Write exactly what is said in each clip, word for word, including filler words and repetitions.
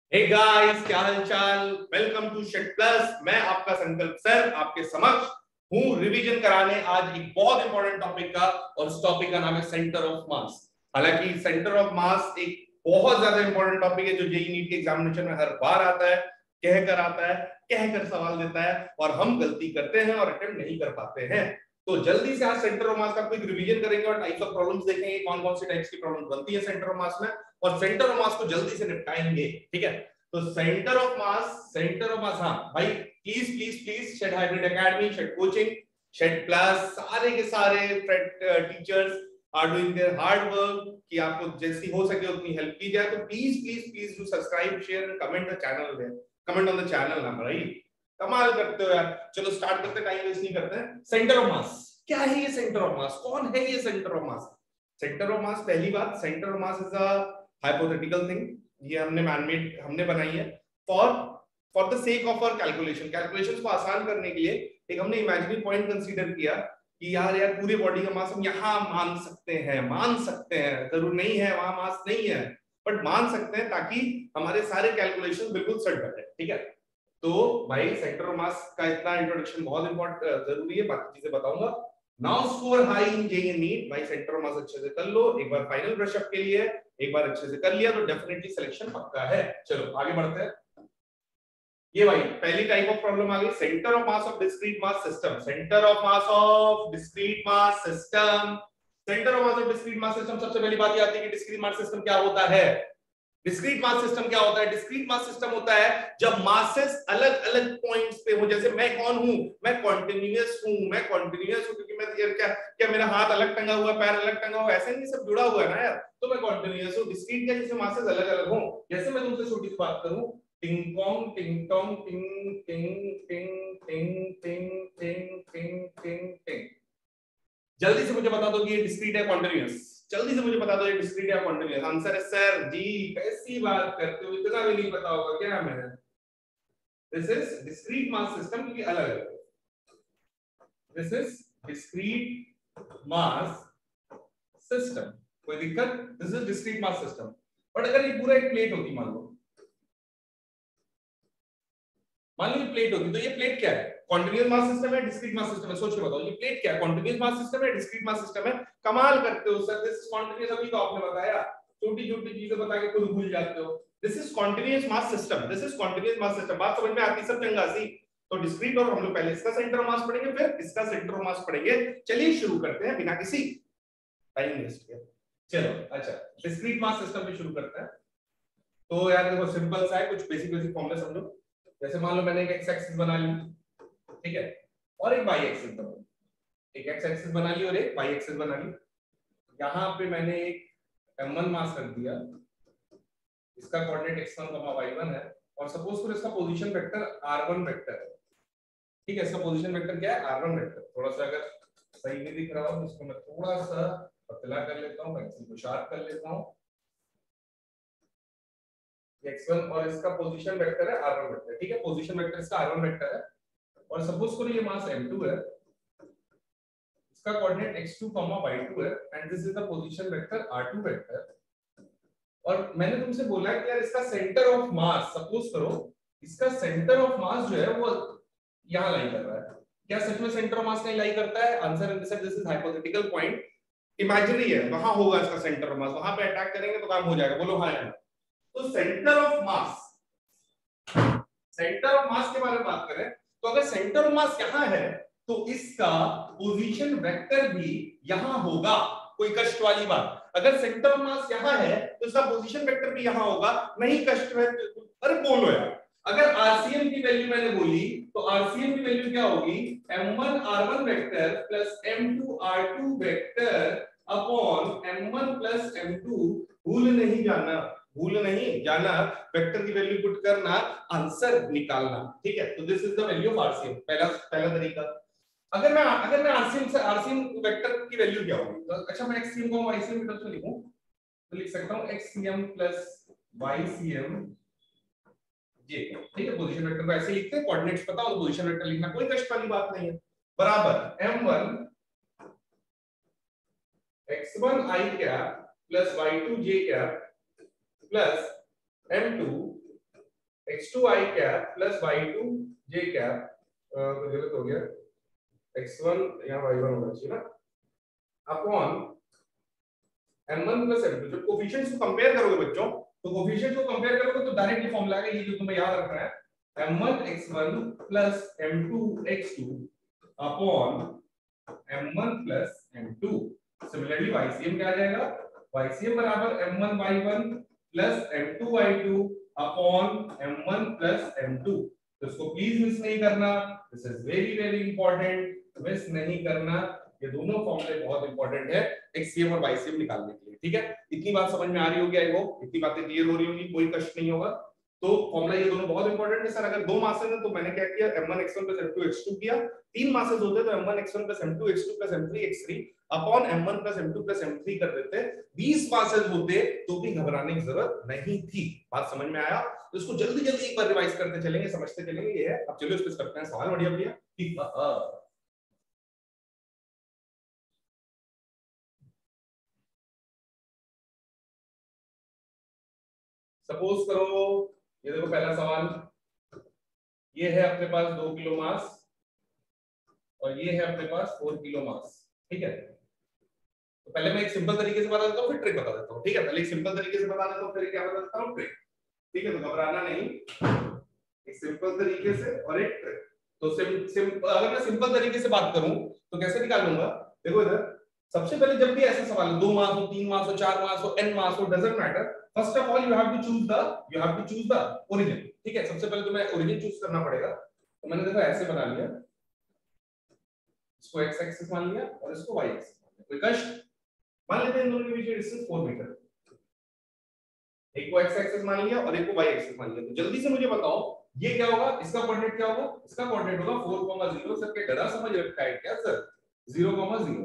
हे guys, क्या हालचाल। Welcome to shed plus. मैं आपका संकल्प सर आपके समक्ष हूँ रिवीजन कराने आज एक बहुत इंपॉर्टेंट टॉपिक का, और इस टॉपिक का नाम है सेंटर ऑफ मास। हालांकि सेंटर ऑफ मास एक बहुत ज्यादा इंपॉर्टेंट टॉपिक है जो जेईई नीट के एग्जामिनेशन में हर बार आता है, कह कर आता है, कह कर सवाल देता है, और हम गलती करते हैं और अटेम्प्ट नहीं कर पाते हैं। तो जल्दी से आज सेंटर ऑफ मास का क्विक रिवीजन करेंगे और टाइप्स ऑफ प्रॉब्लम्स देखेंगे, कौन कौन सी टाइप्स की प्रॉब्लम्स बनती है सेंटर ऑफ मास में, और सेंटर ऑफ मास को जल्दी से निपटाएंगे। ठीक है, तो centre of mass, centre of mass, हाँ भाई please please please shed hybrid academy, shed coaching, shed plus, सारे के सारे teachers are doing their hard work कि आपको जैसी हो सके उतनी हेल्प की जाए। तो please please please do subscribe, share and comment the channel there, comment on the channel ना भाई, कमाल करते हो यार। चलो स्टार्ट करते, टाइम वेस्ट नहीं करते हैं। सेंटर ऑफ मास क्या है? ये सेंटर ऑफ मास कौन है? ये centre of mass, centre of mass, पहली बात, centre of mass is a hypothetical thing. ये हमने मैनमेड हमने बनाई है for for the sake of our calculation. Calculations को आसान करने के लिए एक हमने इमेजिनरी पॉइंट कंसीडर किया कि यार यार पूरे बॉडी का मास हम यहाँ मान सकते हैं, मान सकते हैं, जरूर नहीं है वहां मास नहीं है, बट मान सकते हैं ताकि हमारे सारे कैलकुलेशन बिल्कुल सेट बैठे। ठीक है, तो भाई सेंटर ऑफ मास का इतना इंट्रोडक्शन बहुत इंपॉर्टेंट जरूरी है, बाकी चीजें बताऊंगा। Now score high in JEE NEET, भाई सेंटर ऑफ मास अच्छे से कर लो, एक बार फाइनल ब्रश अप के लिए एक बार अच्छे से कर लिया तो डेफिनेटली सिलेक्शन पक्का है। चलो आगे बढ़ते हैं। ये भाई पहली टाइप ऑफ प्रॉब्लम आ गई, centre of mass of discrete mass system. Centre of mass of discrete mass system, centre of mass of discrete mass system. सबसे पहली बात ये आती है कि डिस्क्रीट मास सिस्टम क्या होता है। डिस्क्रीट मास सिस्टम क्या होता है? डिस्क्रीट मास सिस्टम होता है जब मासेस अलग अलग पॉइंट्स पे हो। जैसे मैं कौन हूं? मैं कॉन्टिन्यूअस हूं, मैं कॉन्टिन्यूअस हूं क्योंकि मैं यार क्या क्या मेरा हाथ अलग टंगा हुआ, पैर अलग टंगा हुआ, ऐसे नहीं, सब जुड़ा हुआ है ना यार, तो मैं कॉन्टिन्यूअस हूं। डिस्क्रीट क्या? जिसमें मासेस अलग अलग हो। जैसे मैं तुमसे छोटी सी बात करूं, टिंग टोंग टिंग टोंग टिंग टिंग टिंग टिंग टिंग टिंग टिंग टिंग टिंग, जल्दी से मुझे बता दो कि ये डिस्क्रीट है कॉन्टिन्यूअस? जल्दी से मुझे बता दो ये डिस्क्रीट या कॉन्टिन्यूअस? आंसर है सर जी। कैसी बात करते हो, इतना भी नहीं पता होगा क्या? मैं this is discrete mass system क्योंकि अलग है। This is discrete mass system, कोई दिक्कत? This is discrete mass system. But अगर ये पूरा एक प्लेट होती, मान लो मान लो ये प्लेट होती, तो ये प्लेट क्या है? कॉन्टिन्यूअस मास सिस्टम है, डिस्क्रीट मास सिस्टम है? सोच के बताओ, ये प्लेट क्या है? कॉन्टिन्यूअस मास सिस्टम है, डिस्क्रीट मास सिस्टम है? कमाल करते हो सर, दिस इज कॉन्टिन्यूअस। अभी तो आपने बताया, छोटी छोटी चीजें बता के खुद भूल जाते हो। This is continuous mass system, this is continuous mass system. बात समझ में आती सब चंगासी? तो डिस्क्रीट और हम लोग पहले इसका सेंटर ऑफ मास पढ़ेंगे, फिर इसका सेंटर ऑफ मास पढ़ेंगे। चलिए शुरू करते हैं बिना किसी टाइम वेस्ट किए। चलो अच्छा, डिस्क्रीट मास सिस्टम पे शुरू करते हैं। तो यार देखो सिंपल सा है, कुछ बेसिक बेसिक फॉर्मूले समझो। जैसे मान लो मैंने एक एक्स एक्सिस बना ली, ठीक है, और एक वाई एक्सिस बना ली। एक एक्स एक्सिस बना ली और एक वाई एक्सिस बना ली। यहाँ पे मैंने एक एम वन मास रख दिया, इसका coordinate x one Y one है, और सपोज करो इसका position vector r one vector है। ठीक है, इसका पोजीशन वेक्टर क्या है? R one vector. थोड़ा सा अगर सही नहीं दिख रहा हो तो इसको मैं थोड़ा सा पतला कर लेता हूँ, पेंसिल को शार्प कर लेता हूँ। एक्स वन और इसका पोजीशन वेक्टर है आर वन वेक्टर। ठीक है, पोजीशन वेक्टर इसका आर वन वेक्टर है, और सपोज करो ये मास एम टू है, इसका coordinate x two, Y two है, and this is the position vector r two vector. और मैंने तुमसे बोला कि यार इसका सेंटर ऑफ मास, सपोज करो इसका सेंटर ऑफ मास जो है वो यहां लाई कर रहा है। क्या सच में सेंटर ऑफ मास कहीं लाई करता है? Answer is this is hypothetical point, imaginary है, वहां होगा इसका सेंटर ऑफ मास, वहां पे अटैक करेंगे तो काम हो जाएगा। बोलो हाँ या ना? तो centre of mass, centre of mass के बारे में बात करें तो अगर सेंटर ऑफ मास यहां है तो इसका पोजीशन वेक्टर भी यहां होगा। कोई कष्ट वाली बात? अगर सेंटर ऑफ मास यहां है तो इसका पोजीशन वेक्टर भी यहां होगा, नहीं कष्ट है? अरे बोलो यार, अगर आरसीएम की वैल्यू मैंने बोली तो आरसीएम की वैल्यू क्या होगी? M one r one vector plus M two r two vector upon M one plus M two. भूल नहीं जाना, भूल नहीं जाना, वेक्टर की वैल्यू पुट करना, आंसर निकालना। ठीक है, तो this is the value of RCM, पहला पहला तरीका। अगर मैं अगर मैं आरसीएम से आरसीएम वेक्टर की वैल्यू क्या होगी? तो अच्छा मैं एक्ससीएम को वाईसीएम की तरफ से लिखूं तो लिख सकता हूं एक्ससीएम प्लस वाईसीएम ये। ठीक है, पोजीशन वेक्टर को ऐसे लिखते हैं, कोऑर्डिनेट्स पता हो तो पोजीशन वेक्टर लिखना कोई कष्ट वाली बात नहीं है। बराबर M one x one i cap plus y two j cap plus M two x two i cap plus y two j cap, गलत हो गया, एक्स वन यहाँ वाई वन होना चाहिए ना, upon M one plus M two. जब coefficients को compare करोगे बच्चों, तो कोफिशिएंट्स को कंपेयर करोगे तो डायरेक्टली फॉर्मूला आएगा, ये जो तुम्हें याद रखना है, m one x one plus M two x two upon M one plus M two. Similarly YCM क्या आ जाएगा, वाईसीएम बराबर M one Y one plus M two Y two upon M one plus M two. तो इसको please miss नहीं करना, this is very very important, miss नहीं करना, ये दोनों फॉर्मूले बहुत इंपॉर्टेंट है एक्ससीएम और वाईसीएम निकालने के लिए। ठीक है, इतनी बात समझ में आ रही होगी, आई होप इतनी बातें क्लियर हो रही होंगी, कोई कष्ट नहीं होगा। तो फॉर्मूला ये दोनों बहुत इंपॉर्टेंट है सर। अगर दो मासेस हैं तो मैंने क्या किया, m one x one plus M two x two किया। तीन मासेस होते तो m one x one plus M two x two plus M three x three upon M one plus M two plus M three कर देते। बीस masses होते तो भी घबराने की जरूरत नहीं थी। बात समझ में आया? तो इसको जल्दी जल्दी एक बार रिवाइज करते चलेंगे, समझते चलेंगे, ये है। अब चलिए उस पर करते हैं सवाल। बढ़िया बढ़िया, ठीक है। सपोज करो, ये देखो पहला सवाल, ये है अपने पास दो किलो मास और ये है अपने पास फोर किलो मास। ठीक है, तो पहले मैं एक सिंपल तरीके से बता देता हूँ, फिर ट्रिक बता देता हूँ। ठीक है, पहले एक सिंपल तरीके से बता देता हूँ, फिर क्या बता देता हूँ, ट्रिक। ठीक है, तो घबराना नहीं, एक सिंपल तरीके से और एक ट्रिक। तो सिम, सिम, अगर मैं सिंपल तरीके से बात करूं तो कैसे निकालूंगा, देखो इधर सबसे पहले जब भी ऐसा सवाल हो, दो मास हो, तीन मास हो, चार मास हो, एन मास हो, doesn't matter, first of all you have to choose the you have to choose the origin. ठीक है, सबसे पहले तुम्हें ओरिजिन चूज करना पड़ेगा। तो मैंने देखो ऐसे बना लिया, इसको एक्स एक्सिस मान लिया और इसको वाई एक्सिस मान लिया। कोई कष्ट? मान लेते हैं इन दोनों के बीच की डिस्टेंस फोर मीटर, एक को एक्स एक्सिस मान लिया और एक को वाई एक्सिस मान लिया। तो जल्दी से मुझे बताओ ये क्या होगा, इसका कोऑर्डिनेट क्या होगा? इसका कोऑर्डिनेट होगा फोर कॉमा ज़ीरो। सर के गधा समझ रखा है क्या सर? Zero comma zero.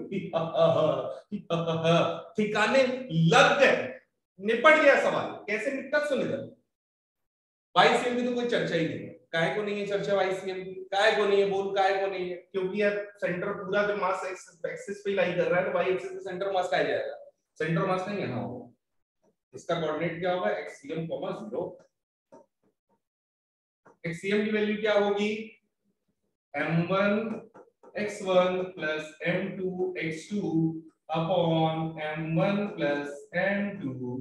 ठिकाने लग गए, निपट गया सवाल। कैसे निपटा सुन इधर। वाईसीएम की तो कोई चर्चा ही नहीं है। काहे को नहीं है चर्चा वाईसीएम की? काहे को नहीं है? बोल काहे को नहीं है? क्योंकि यार सेंटर पूरा जो मास एक्सिस पे लाई कर रहा है, तो वाई एक्सिस पे सेंटर मास का आ जाएगा। सेंटर मास नहीं यहां होगा, इसका कोऑर्डिनेट क्या होगा? एक्ससीएम कॉमा ज़ीरो। एक्ससीएम की वैल्यू क्या होगी? M one x one plus M two x two upon M one plus M two.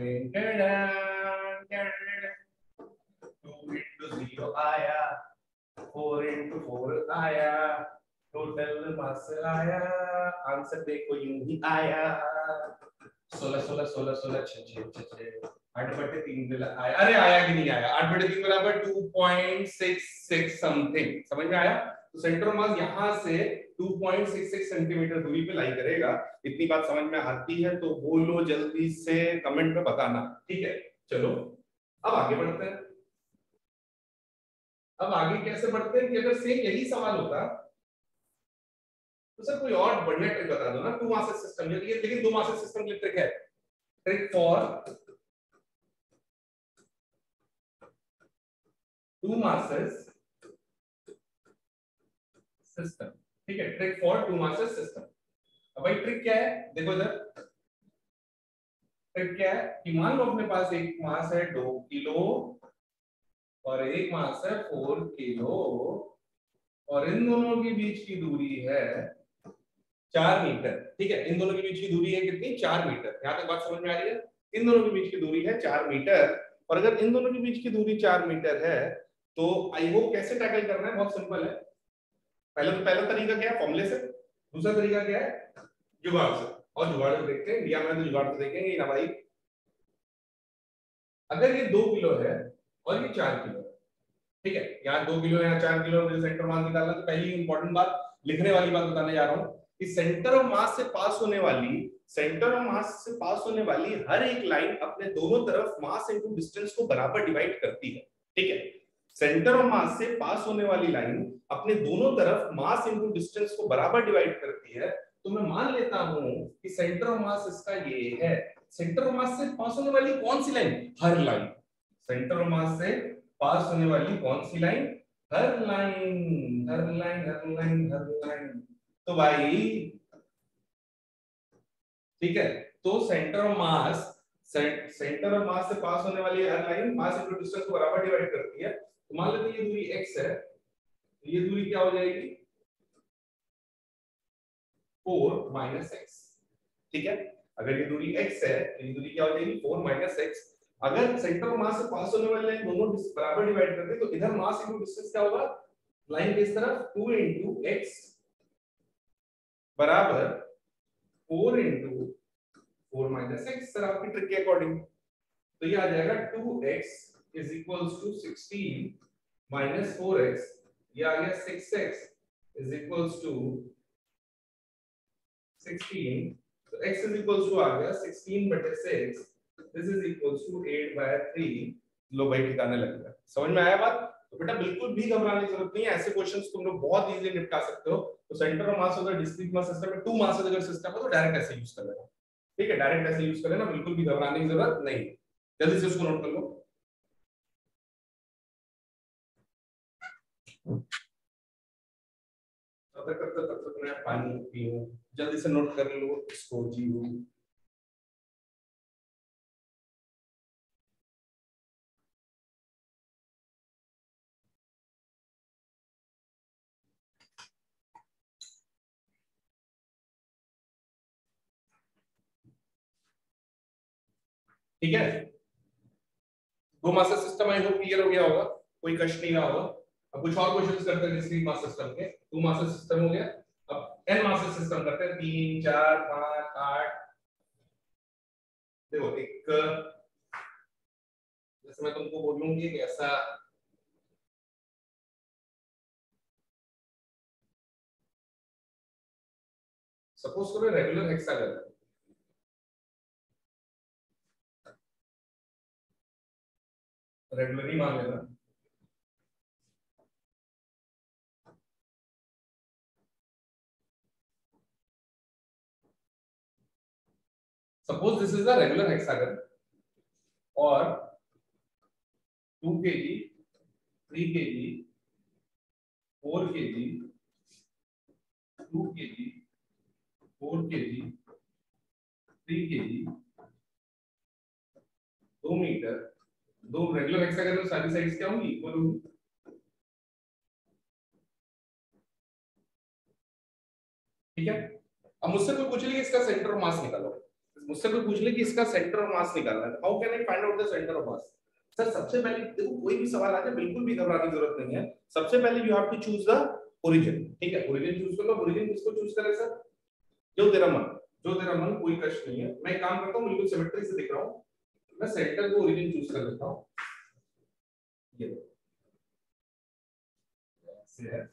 Two into zero आया, फोर इंटू फोर आया, टोटल मास आया, आंसर देखो यूं ही आया, सोलह सोलह सोलह सोलह छह छह छह छह आठ बटे तीन मिला आया। अरे आया कि नहीं आया? आठ बटे तीन बराबर two point six six something. समझ में आया? तो सेंटर मास यहां से two point six six centimetre दूरी पे लाई करेगा। इतनी बात समझ में आती है तो बोलो जल्दी से, कमेंट में बताना। ठीक है, चलो अब आगे बढ़ते हैं। अब आगे कैसे बढ़ते हैं कि अगर सेम यही सवाल होता तो सर कोई और बढ़िया ट्रिक बता दो ना। टू मासेस सिस्टम, लेकिन दो मासेस सिस्टम की ट्रिक है, trick for two masses system. ठीक है, trick for two masses system. अब भाई ट्रिक क्या है, देखो इधर ट्रिक क्या है कि मान लो अपने पास एक मास है दो किलो और एक मास है फोर किलो और इन दोनों के बीच की दूरी है चार मीटर। ठीक है, इन दोनों के बीच की दूरी है कितनी? चार मीटर। यहां तक बात समझ में आ रही है? इन दोनों के बीच की दूरी है चार मीटर, और अगर इन दोनों के बीच की दूरी चार मीटर है तो आई होप कैसे टैकल करना है? बहुत सिंपल है। पहले तो पहला तरीका क्या है? फॉर्मूले से। दूसरा तरीका क्या है? जुगाड़ से। और जुगाड़ से देखते हैं, इंडिया में तो जुगाड़ से देखेंगे ना भाई। अगर ये दो किलो है और ये चार किलो है, ठीक है, यहाँ दो किलो यहाँ चार किलो, मुझे सेंटर मास निकालना। तो पहली इंपॉर्टेंट बात, लिखने वाली बात बताने जा रहा हूँ कि सेंटर ऑफ मास से पास होने वाली सेंटर ऑफ मास से पास होने वाली हर एक लाइन अपने दोनों तरफ मास इनटू डिस्टेंस को बराबर डिवाइड करती है। ठीक है, सेंटर ऑफ मास से पास होने वाली लाइन अपने दोनों तरफ मास इनटू डिस्टेंस को बराबर डिवाइड करती है। तो मैं मान लेता हूं कि सेंटर ऑफ मास इसका ये है। सेंटर ऑफ मास से पास होने वाली कौन सी लाइन? हर लाइन। सेंटर ऑफ मास से पास होने वाली कौन सी लाइन? हर लाइन, हर लाइन, हर लाइन, हर लाइन। तो भाई ठीक है, तो centre of mass centre of mass से पास होने वाली हर लाइन मास इनटू डिस्टेंस को बराबर डिवाइड करती है। तो मान लेते हैं ये दूरी x है, तो ये दूरी क्या हो जाएगी फोर माइनस एक्स। ठीक है, अगर ये दूरी x है तो ये दूरी क्या हो जाएगी फोर माइनस एक्स। अगर सेंटर ऑफ मास से पास होने वाली लाइन दोनों बराबर डिवाइड करते हैं तो इधर मास इनटू डिस्टेंस क्या होगा, लाइन के इस तरफ टू इनटू x बराबर four into four minus x. Sir आपकी ट्रिक के अकॉर्डिंग तो ये आ जाएगा two x is equals to sixteen minus four x, ये आ गया six x is equals to sixteen. तो x इज इक्वल्स टू आ गया सिक्सटीन बटे six, this is equals to eight by three. लो भाई ठिकाने लग गया, समझ में आया बात। तो बेटा बिल्कुल भी घबराने की जरूरत नहीं है, ऐसे क्वेश्चंस तुम लोग बहुत इजीली निपटा सकते हो। तो सेंटर ऑफ मास अगर डिस्क्रीट मास सिस्टम में टू मास अगर सिस्टम है तो डायरेक्ट ऐसे यूज कर लेना। ठीक है, डायरेक्ट ऐसे यूज कर लेना, बिल्कुल भी घबराने की जरूरत नहीं। जल्दी से उसको नोट कर लो। तब तक तब तक मैं पानी पीऊं, जल्दी से नोट कर लो इसको जीरो। ठीक है, दो mass system I hope clear हो गया होगा, कोई कष्ट नहीं रहा होगा। अब कुछ और क्वेश्चंस करते हैं डिस्क्रीट मास सिस्टम के। टू मास सिस्टम हो गया, अब एन मास सिस्टम करते हैं, तीन चार पांच आठ। देखो एक जैसे मैं तुमको बोलूंगी कि ऐसा सपोज करो रेगुलर हेक्सागन, रेगुलर ही मान लेना। Suppose this is a regular hexagon और two kg, three kg, four kg, two kg, four kg, three kg, दो मीटर, दो रेगुलर हेक्सागन में सारी साइड्स क्या होंगी, इक्वल होंगी। ठीक है, अब मुझसे कोई पूछ ले कि इसका सेंटर ऑफ मास निकालो, मुझसे कोई पूछ ले कि इसका सेंटर ऑफ मास निकालना है, how can I find out the centre of mass. Sir सबसे पहले देखो कोई भी सवाल आ जाए बिल्कुल भी घबराने की जरूरत नहीं है। सबसे पहले you have to choose the origin. ठीक है, ओरिजिन चूज कर लो। ओरिजिन किसको चूज करें सर, जो तेरा मन, जो तेरा मन, कोई कष्ट नहीं है। मैं एक काम करता हूं, बिल्कुल सिमेट्री से दिख रहा हूं, मैं सेंटर को ओरिजिन चूज कर लेता हूं। ये ऐसे है,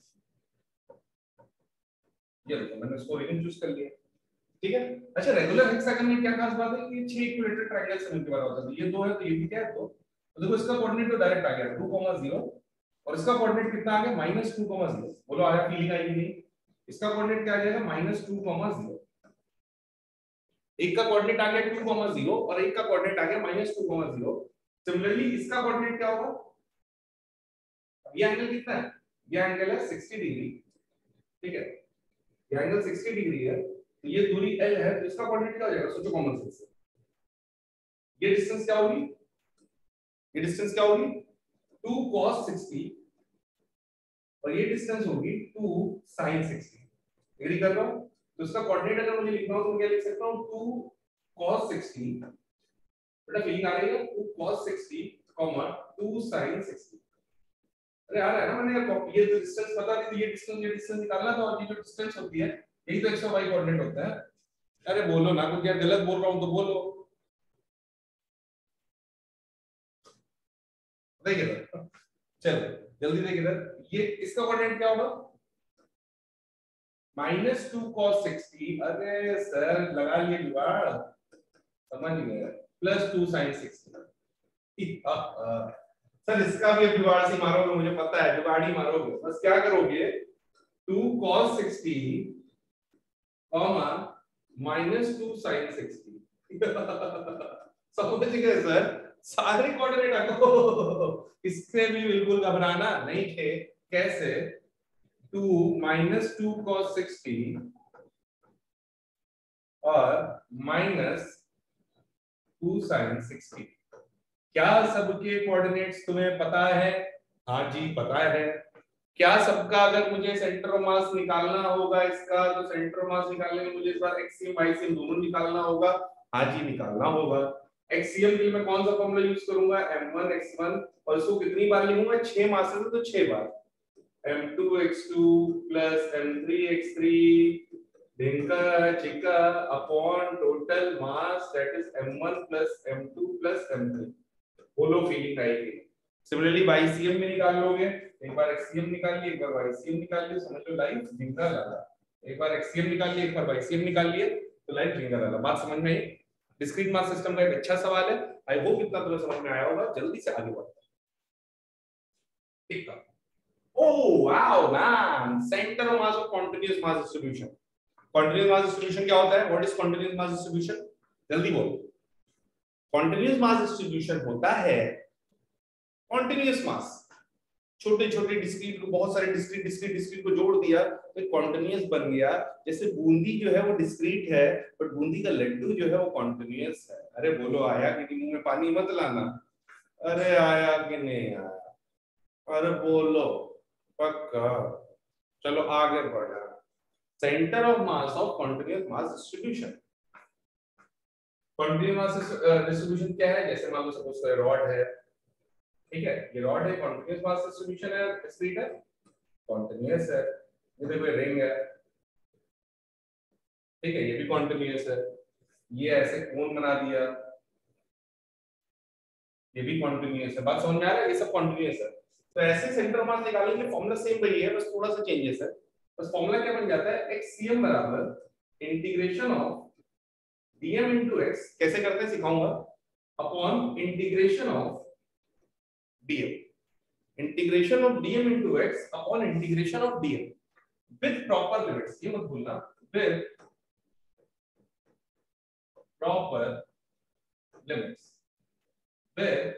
ये देखो मैंने इसको ओरिजिन चूज कर लिया। ठीक है, अच्छा रेगुलर हेक्सागन में क्या खास बात है कि छह इक्विलेटरल ट्रायंगल से मिलके बना होता है। ये दो है तो ये भी क्या है, दो। तो देखो इसका कोऑर्डिनेट तो डायरेक्ट आ गया टू, जीरो, और इसका कोऑर्डिनेट कितना आ गया माइनस टू, जीरो। बोलो आया फीलिंग आई नहीं। इसका कोऑर्डिनेट क्या आ जाएगा माइनस टू, जीरो। एक का कोऑर्डिनेट आ गया टू, जीरो और एक का कोऑर्डिनेट आ गया माइनस टू, जीरो। सिमिलरली इसका कोऑर्डिनेट क्या होगा, ये एंगल कितना है, ये एंगल है सिक्सटी डिग्री। ठीक है, ये एंगल सिक्सटी डिग्री है, तो ये दूरी L है, तो इसका कोऑर्डिनेट क्या हो जाएगा, सोचो कॉमन सेंस से। ये डिस्टेंस क्या होगी, ये डिस्टेंस क्या होगी टू cos सिक्सटी और ये डिस्टेंस होगी टू sin सिक्सटी। एग्री कर रहा हूं, तो इसका कोऑर्डिनेट अगर मुझे लिखना हो तो मैं क्या लिख सकता हूं, टू cos सिक्सटी। बेटा फीलिंग आ रही है, two cos sixty, two sin sixty. अरे यार है ना, मैंने यार ये जो डिस्टेंस बता दी थी, ये डिस्टेंस ये डिस्टेंस निकालना था, और ये जो डिस्टेंस होती है यही तो एक्स और वाई कोऑर्डिनेट होता है। अरे बोलो ना, कुछ यार गलत बोल रहा हूं तो बोलो। देखिए इधर, चलो जल्दी देखिए इधर, ये इसका कोऑर्डिनेट क्या होगा माइनस टू cos सिक्सटी। अरे सर लगा लिए जुगाड़, समझ गए, plus two sin sixty. Sir इसका भी जुगाड़ से मारोगे, मुझे पता है जुगाड़ ही मारोगे। बस क्या करोगे, two cos sixty comma minus two sin sixty. समझ गए सर, सारे कोऑर्डिनेट रखो। इससे भी बिल्कुल घबराना नहीं थे। कैसे, two minus two cos sixty और माइनस टू साइन सिक्सटी। क्या सबके कोऑर्डिनेट्स तुम्हें पता है? हाँ जी पता है। क्या सबका, अगर मुझे सेंटर ऑफ मास निकालना होगा इसका, तो सेंटर ऑफ मास निकालने में मुझे इस बार एक्सियम वाईसियम दोनों निकालना होगा। हाँ जी निकालना होगा। एक्सियम के लिए मैं कौन सा फॉर्मूला यूज करूंगा? एम वन एक्स वन, और इसको कितनी बार लिखूंगा? छह मासेस है तो छह बार। M two x two plus M three x three ढिंका चिका upon total mass that is m one plus M two plus M three. बोलो फीलिंग आएगी। सिमिलरली वाईसीएम में निकाल लोगे, एक बार एक्ससीएम निकाल लिए, एक बार वाईसीएम निकाल लिए, समझ लो लाइफ ढिंका लाला। एक बार एक्ससीएम निकाल लिए, एक बार वाईसीएम निकाल लिए, तो लाइफ ढिंका लाला। बात समझ में आई? डिस्क्रीट मास सिस्टम का एक अच्छा सवाल है। आई होप इतना तुम्हें समझ में आया होगा। जल्दी से आगे बढ़ते हैं। ठीक है। Oh wow man, centre of mass of continuous mass distribution. Continuous mass distribution क्या होता है? What is continuous mass distribution? जल्दी बोलो। कंटीन्यूअस मास डिस्ट्रीब्यूशन होता है कंटीन्यूअस मास, छोटे छोटे डिस्क्रीट को, बहुत सारे डिस्क्रीट डिस्क्रीट डिस्क्रीट को जोड़ दिया तो एक कॉन्टिन्यूअस बन गया। जैसे बूंदी जो है वो डिस्क्रीट है, बट बूंदी का लड्डू जो है वो कॉन्टिन्यूअस है। अरे बोलो आया कि मुंह में पानी मत लाना। अरे आया कि नहीं आया? अरे बोलो पक्का। चलो आगे बढ़ा। Centre of mass of continuous mass distribution. Continuous mass distribution क्या है? जैसे मान लो सपोज कोई रॉड है, ठीक है, ये रॉड है, कंटीन्यूअस मास डिस्ट्रीब्यूशन है, डिस्क्रीट है, कंटीन्यूअस है। ये देखो रिंग है, ठीक है, ये भी कंटीन्यूअस है। ये ऐसे कोन बना दिया, ये भी कंटीन्यूअस है। बात समझ में आ रहा है? ये सब कंटीन्यूअस है। तो ऐसे सेंटर ऑफ मास निकालने के लिए फार्मूला सेम वही है, बस थोड़ा सा चेंजेस है। बस फार्मूला क्या बन जाता है? एक्ससीएम बराबर integration of dm into x, कैसे करते हैं सिखाऊंगा, upon integration of dm, integration of dm into x upon integration of dm with proper limits. ये मत भूलना, with proper limits, with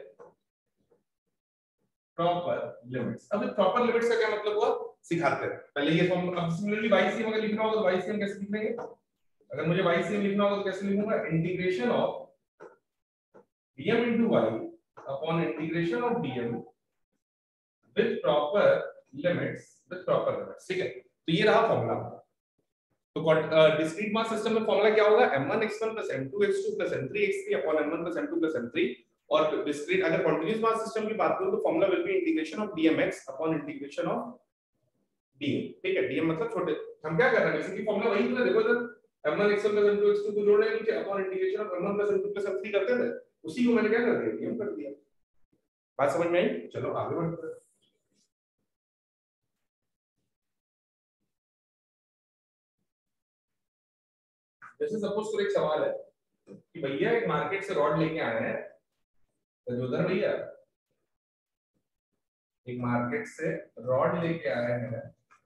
proper limits. अब प्रॉपर लिमिट्स का क्या मतलब हुआ सिखाते हैं। पहले ये फॉर्म, अब सिमिलरली वाईसीएम अगर लिखना होगा तो वाईसीएम कैसे लिख लेंगे? अगर मुझे वाईसीएम लिखना होगा तो कैसे लिखूंगा? Integration of dm into y upon integration of dm with proper limits, with proper limits. ठीक है, तो ये रहा फॉर्मूला। तो डिस्क्रीट मास सिस्टम में फॉर्मूला क्या होगा? M one x one plus M two x two plus M three x three upon M one plus M two plus M three. और डिस्क्रीट अगर कंटीन्यूअस मास सिस्टम की बात करूं तो formula will be integration of dmx upon integration of dm। ठीक है, dm मतलब छोटे, हम क्या कर रहे हैं बेसिकली फॉर्मूला वही है। देखो इधर m one x one plus M two x two को जोड़ रहे हैं, नीचे upon integration of M one plus M two plus M three करते थे, उसी को मैंने क्या कर दिया? dm कर दिया। बात समझ में आई? चलो आगे बढ़ते हैं। जैसे सपोज कोई एक सवाल है कि भैया एक मार्केट से रॉड लेके आए हैं, तो उधर भैया एक मार्केट से रॉड लेके आए हैं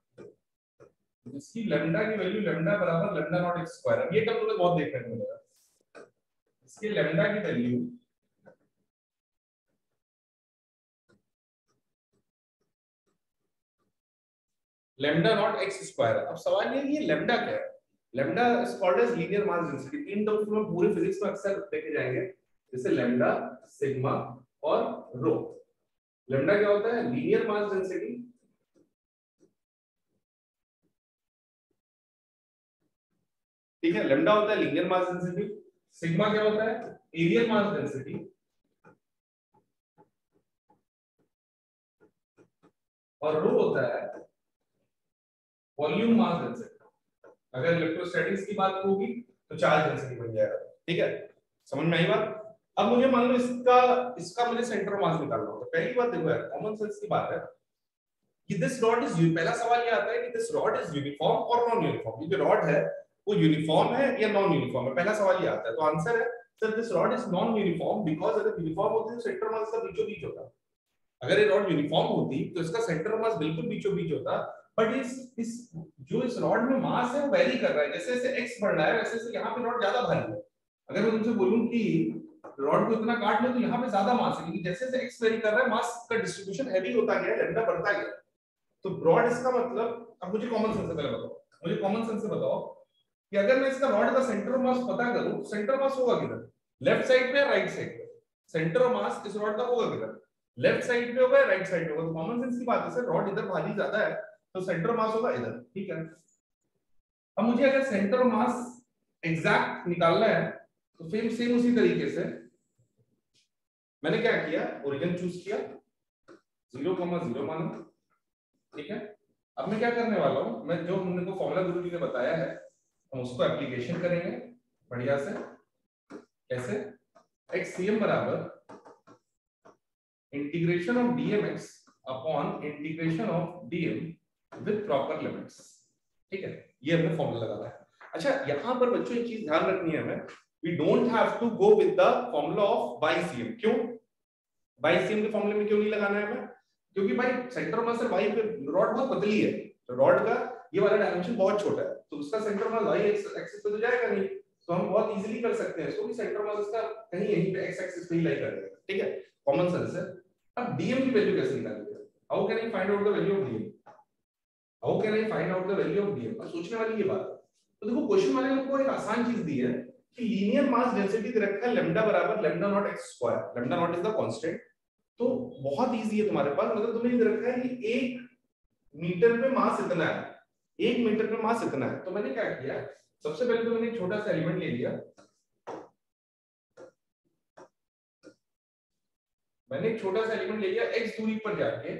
जिसकी लैम्डा की वैल्यू लैम्डा बराबर लैम्डा नॉट एक्स स्क्वायर है। ये टर्म तुम्हें बहुत देखने को मिलेगा। इसकी लैम्डा की value lambda naught x square है। अब सवाल ये है ये लैम्डा क्या है? Lambda is called as linear mass density. तीन टर्म्स में पूरे फिजिक्स में अक्सर देखे जाएंगे, जैसे लैम्डा, सिग्मा और रो। लैम्डा क्या होता है? Linear mass density. ठीक है, लैम्डा होता है लीनियर मास डेंसिटी। सिग्मा क्या होता है? Areal mass density. और रो होता है वॉल्यूम मास डेंसिटी। अगर इलेक्ट्रोस्टैटिक्स की बात होगी तो चार्ज डेंसिटी बन जाएगा। ठीक है, समझ में आई बात? अब मुझे मान लो इसका इसका मुझे सेंटर मास निकालना होगा। पहली बात देखो यार, कॉमन सेंस की बात है कि दिस रॉड इज, पहला सवाल ये आता है कि दिस रॉड इज यूनिफॉर्म और नॉन यूनिफॉर्म। ये जो रॉड है वो यूनिफॉर्म है या नॉन यूनिफॉर्म है? पहला सवाल ये आता है। तो आंसर है sir this rod is non uniform because अगर यूनिफॉर्म होती तो सेंटर मास का बीचों बीच होता। अगर ये रॉड यूनिफॉर्म होती तो इसका सेंटर मास बिल्कुल बीचों बीच होता। बट इस इस जो इस रॉड में मास है वो वेरी कर रहा है, जैसे जैसे एक्स बढ़ रहा है वैसे वैसे यहाँ पे रॉड ज्यादा भारी है। अगर मैं तुमसे बोलूं कि रॉड को इतना काट लो तो यहाँ पे ज्यादा मास है, क्योंकि जैसे जैसे एक्स वेरी कर रहा है मास का डिस्ट्रीब्यूशन हैवी होता गया, लैम्डा बढ़ता गया। तो ब्रॉड इसका मतलब, अब मुझे कॉमन सेंस से पहले बताओ, मुझे कॉमन सेंस से बताओ कि अगर मैं इसका रॉड का सेंटर मास पता करूं तो सेंटर मास होगा किधर? लेफ्ट साइड पे राइट साइड पे? सेंटर ऑफ मास इस रॉड का होगा किधर? लेफ्ट साइड पे होगा या राइट साइड पे होगा? तो कॉमन सेंस की बात है सर, रॉड इधर भारी ज्यादा है तो सेंटर ऑफ मास होगा इधर, ठीक है। अब मुझे अगर सेंटर ऑफ मास एग्जैक्ट निकालना है तो फिर सेम उसी तरीके से मैंने क्या किया, ओरिजिन चूज किया, जीरो कॉमा जीरो माना, ठीक है। अब मैं क्या करने वाला हूं, मैं जो हमने को फॉर्मूला गुरु जी ने बताया है हम उसको एप्लीकेशन करेंगे बढ़िया से। कैसे? x cm बराबर integration of dmx upon integration of dm with proper limits, ठीक है। ये हमने फॉर्मूला लगाना है। अच्छा, यहां पर बच्चों एक चीज ध्यान रखनी है हमें, we don't have to go with the formula of y cm। क्यों y cm के फॉर्मूले में क्यों नहीं लगाना है हमें? क्योंकि भाई सेंटर ऑफ मास y पे रॉड बहुत पतली है, तो रॉड का ये वाला डायमेंशन बहुत छोटा है, तो उसका centre of mass y axis पे तो जाएगा नहीं, तो हम बहुत इजीली कर सकते हैं इसको कि सेंटर ऑफ मास इसका कहीं यहीं पे x एक्सिस पे ही लाई करेगा, ठीक है। कॉमन सेंस है। अब dm की वैल्यू कैसे निकालेंगे? How can I find out the value of dm? How can I find out the value of dm? अब सोचने वाली ये बात है। तो देखो क्वेश्चन वाले ने आपको एक आसान चीज दी है कि लीनियर मास डेंसिटी दे रखा है लैम्डा बराबर lambda naught x square, lambda naught is the constant, तो बहुत इजी है तुम्हारे पास, मतलब तुम्हें दे रखा है कि एक मीटर पे मास इतना है, एक मीटर पे मास इतना है। तो मैंने क्या किया, सबसे पहले तो मैंने एक छोटा सा एलिमेंट ले लिया, मैंने एक छोटा सा एलिमेंट ले लिया x दूरी पर जाके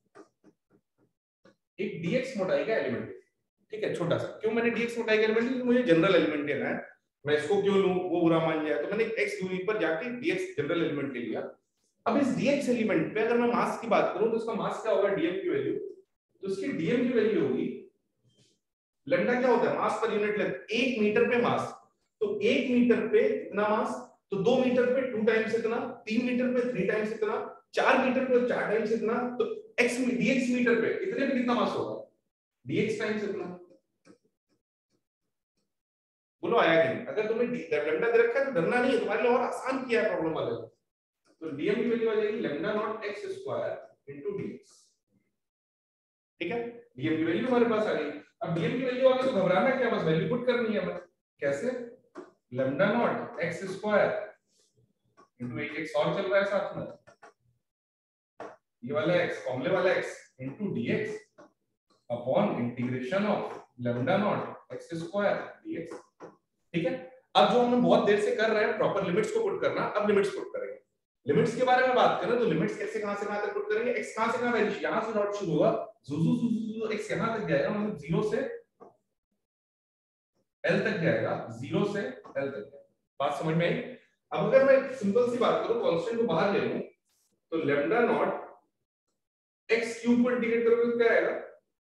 एक dx मोटाई का एलिमेंट, ठीक है, छोटा सा। क्यों मैंने dx मोटाई का एलिमेंट लिया? मुझे जनरल एलिमेंट लेना है, मैं इसको क्यों लूं वो बुरा मान जाए, तो मैंने x दूरी पर जाके dx जनरल एलिमेंट ले लिया। अब इस dx एलिमेंट पे अगर मैं मास की बात करूं तो इसका मास क्या होगा, dm की वैल्यू, तो इसकी dm की वैल्यू होगी, लैम्डा क्या होता है, मास पर यूनिट लेंथ, एक मीटर पे मास, तो एक मीटर पे इतना मास, तो दो मीटर पे टू टाइम्स इतना, तीन मीटर पे थ्री टाइम्स इतना, चार मीटर पे चार टाइम्स इतना, तो x dx मीटर पे इतने पे कितना मास होगा, dx टाइम्स इतना। बोलो आया कि नहीं? अगर तुम्हें लैम्डा दे रखा है तो डरना नहीं है, तुम्हारे लिए और आसान किया है प्रॉब्लम वाले। तो dm की वैल्यू आ जाएगी lambda naught x square into dx, ठीक है। dm की वैल्यू हमारे पास आ गई। अब dm की वैल्यू आ गई तो घबराना क्या, बस वैल्यू पुट करनी है हमें। कैसे? Lambda naught x square into एक x और चल रहा है साथ में, ये वाला x फॉर्मूले वाला x into dx upon integration of lambda naught x square dx, ठीक है। अब जो हम बहुत देर से कर रहे हैं प्रॉपर लिमिट्स को पुट करना, अब लिमिट्स पुट करेंगे। लिमिट्स के बारे में बात करें तो लिमिट्स कैसे कहां से कहां तक पुट करेंगे, x कहां से कहां वैल्यू, यहां से डॉट शुरू होगा, जुजु जुजु x यहां तक जाएगा, मतलब जीरो से l तक जाएगा, जीरो से l तक जाएगा। बात समझ में आई? अब अगर मैं सिंपल सी बात करूं, कांस्टेंट को बाहर ले लूं तो लैम्डा नॉट x क्यूब को इंटीग्रेट करोगे तो क्या आएगा,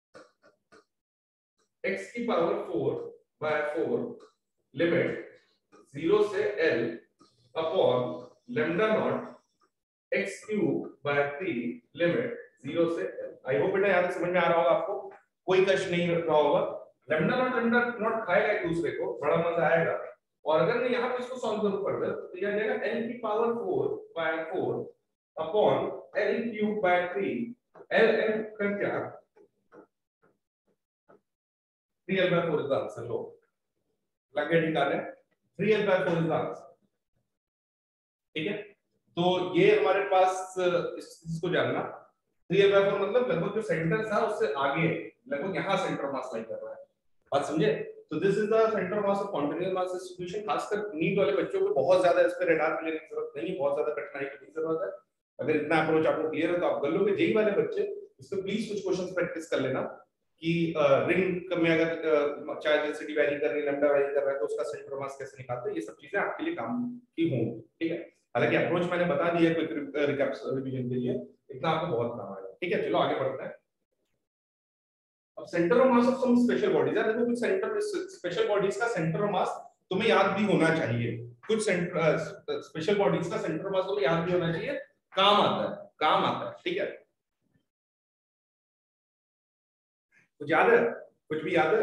x की power four by four limit zero से l upon lambda naught x cube by three limit zero से l। आई होप बेटा याद समझ में आ रहा होगा आपको, कोई कष्ट नहीं रहा होगा। लैम्डा नॉट लैम्डा नॉट खाएगा एक दूसरे को, बड़ा मजा आएगा। और अगर मैं यहां पे इसको सॉल्व करूं फर्दर तो यह आ जाएगा l की power four by four upon l cube by three, l m का क्या, three l by four is the answer. लो लगे निकाले, three l by four is the answer, ठीक है। तो ये हमारे पास इसको जानना, थ्री l बाय फोर मतलब लगभग जो सेंटर था उससे आगे, लगभग यहां सेंटर ऑफ मास लाई कर रहा है, बात समझे। तो this is the centre of mass of continuous mass distribution. खासकर नीट वाले बच्चों को बहुत ज्यादा इस पे रेडार पे लेने की जरूरत नहीं है, बहुत ज्यादा कठिनाई की जरूरत है। अगर इतना अप्रोच आपको क्लियर है तो आप कर लोगे। जेई वाले बच्चे इसको प्लीज कुछ क्वेश्चंस प्रैक्टिस कर लेना कि रिंग में अगर चार्ज डेंसिटी वैरी कर रही है, लैम्डा वैरी कर रहा है तो उसका सेंटर ऑफ मास कैसे निकालते हैं, ये सब चीजें आपके लिए काम की होंगी, ठीक है। हालांकि अप्रोच मैंने बता दिया क्विक रिकैप रिवीजन के लिए, इतना आपको बहुत काम आएगा, ठीक है। चलो आगे बढ़ते हैं। अब centre of mass of some special bodies है, देखो कुछ सेंटर स्पेशल बॉडीज का सेंटर ऑफ मास तुम्हें याद भी होना चाहिए, कुछ सेंटर स्पेशल बॉडीज का सेंटर ऑफ मास तुम्हें याद भी होना चाहिए, काम आता है, काम आता है, ठीक है। कुछ याद है, कुछ भी याद है?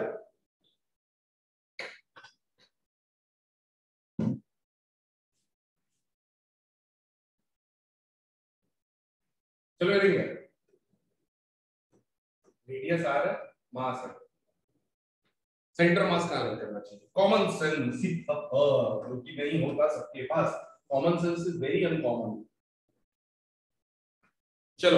चलो रेडिंग है, रेडियस आर है, मास है, सेंटर मास कहां लाई करना चाहिए? कॉमन सेंस, जो कि नहीं होता सबके पास। Common sense is very uncommon. चलो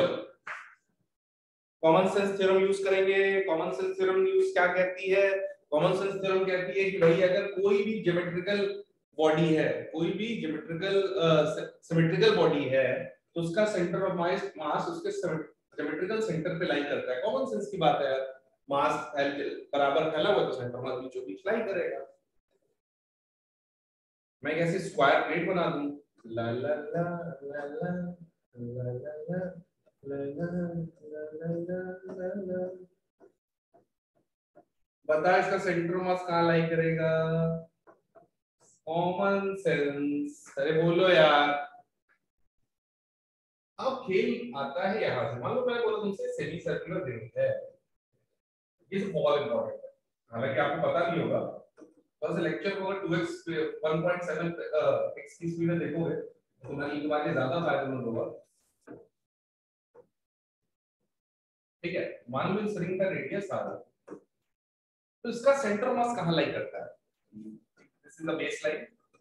कॉमन सेंस थ्योरम यूज करेंगे। कॉमन सेंस थ्योरम यूज क्या कहती है? कॉमन सेंस थ्योरम कहती है कि भाई अगर कोई भी ज्योमेट्रिकल बॉडी है, कोई भी ज्योमेट्रिकल सिमेट्रिकल बॉडी है, तो उसका सेंटर ऑफ मास मास उसके ज्योमेट्रिकल सेंटर पे लाई करता है। कॉमन सेंस की बात है यार, मास बराबर फैला हुआ तो सेंटर मास बीचों बीच लाई करेगा। मैं कैसे स्क्वायर प्लेट बना दूं, ला ला ला ला ला ला ला ला ला ला ला ला। बता इसका सेंटर मास कहां लाई करेगा? कॉमन सेंस, अरे बोलो यार। अब खेल आता है यहां से। मान लो मैंने बोला तुमसे सेमी सर्कुलर रिंग है, ये तो बहुत इंपॉर्टेंट है, हालांकि आपको पता नहीं होगा। बस लेक्चर को two x one point seven x की स्पीड में देखोगे तो तुम्हारे लिए बात ज्यादा फायदेमंद होगा। ठीक है, मान लो इस रिंग का रेडियस आ रहा है, तो इसका सेंटर मास कहां लाई करता है? This is the base line.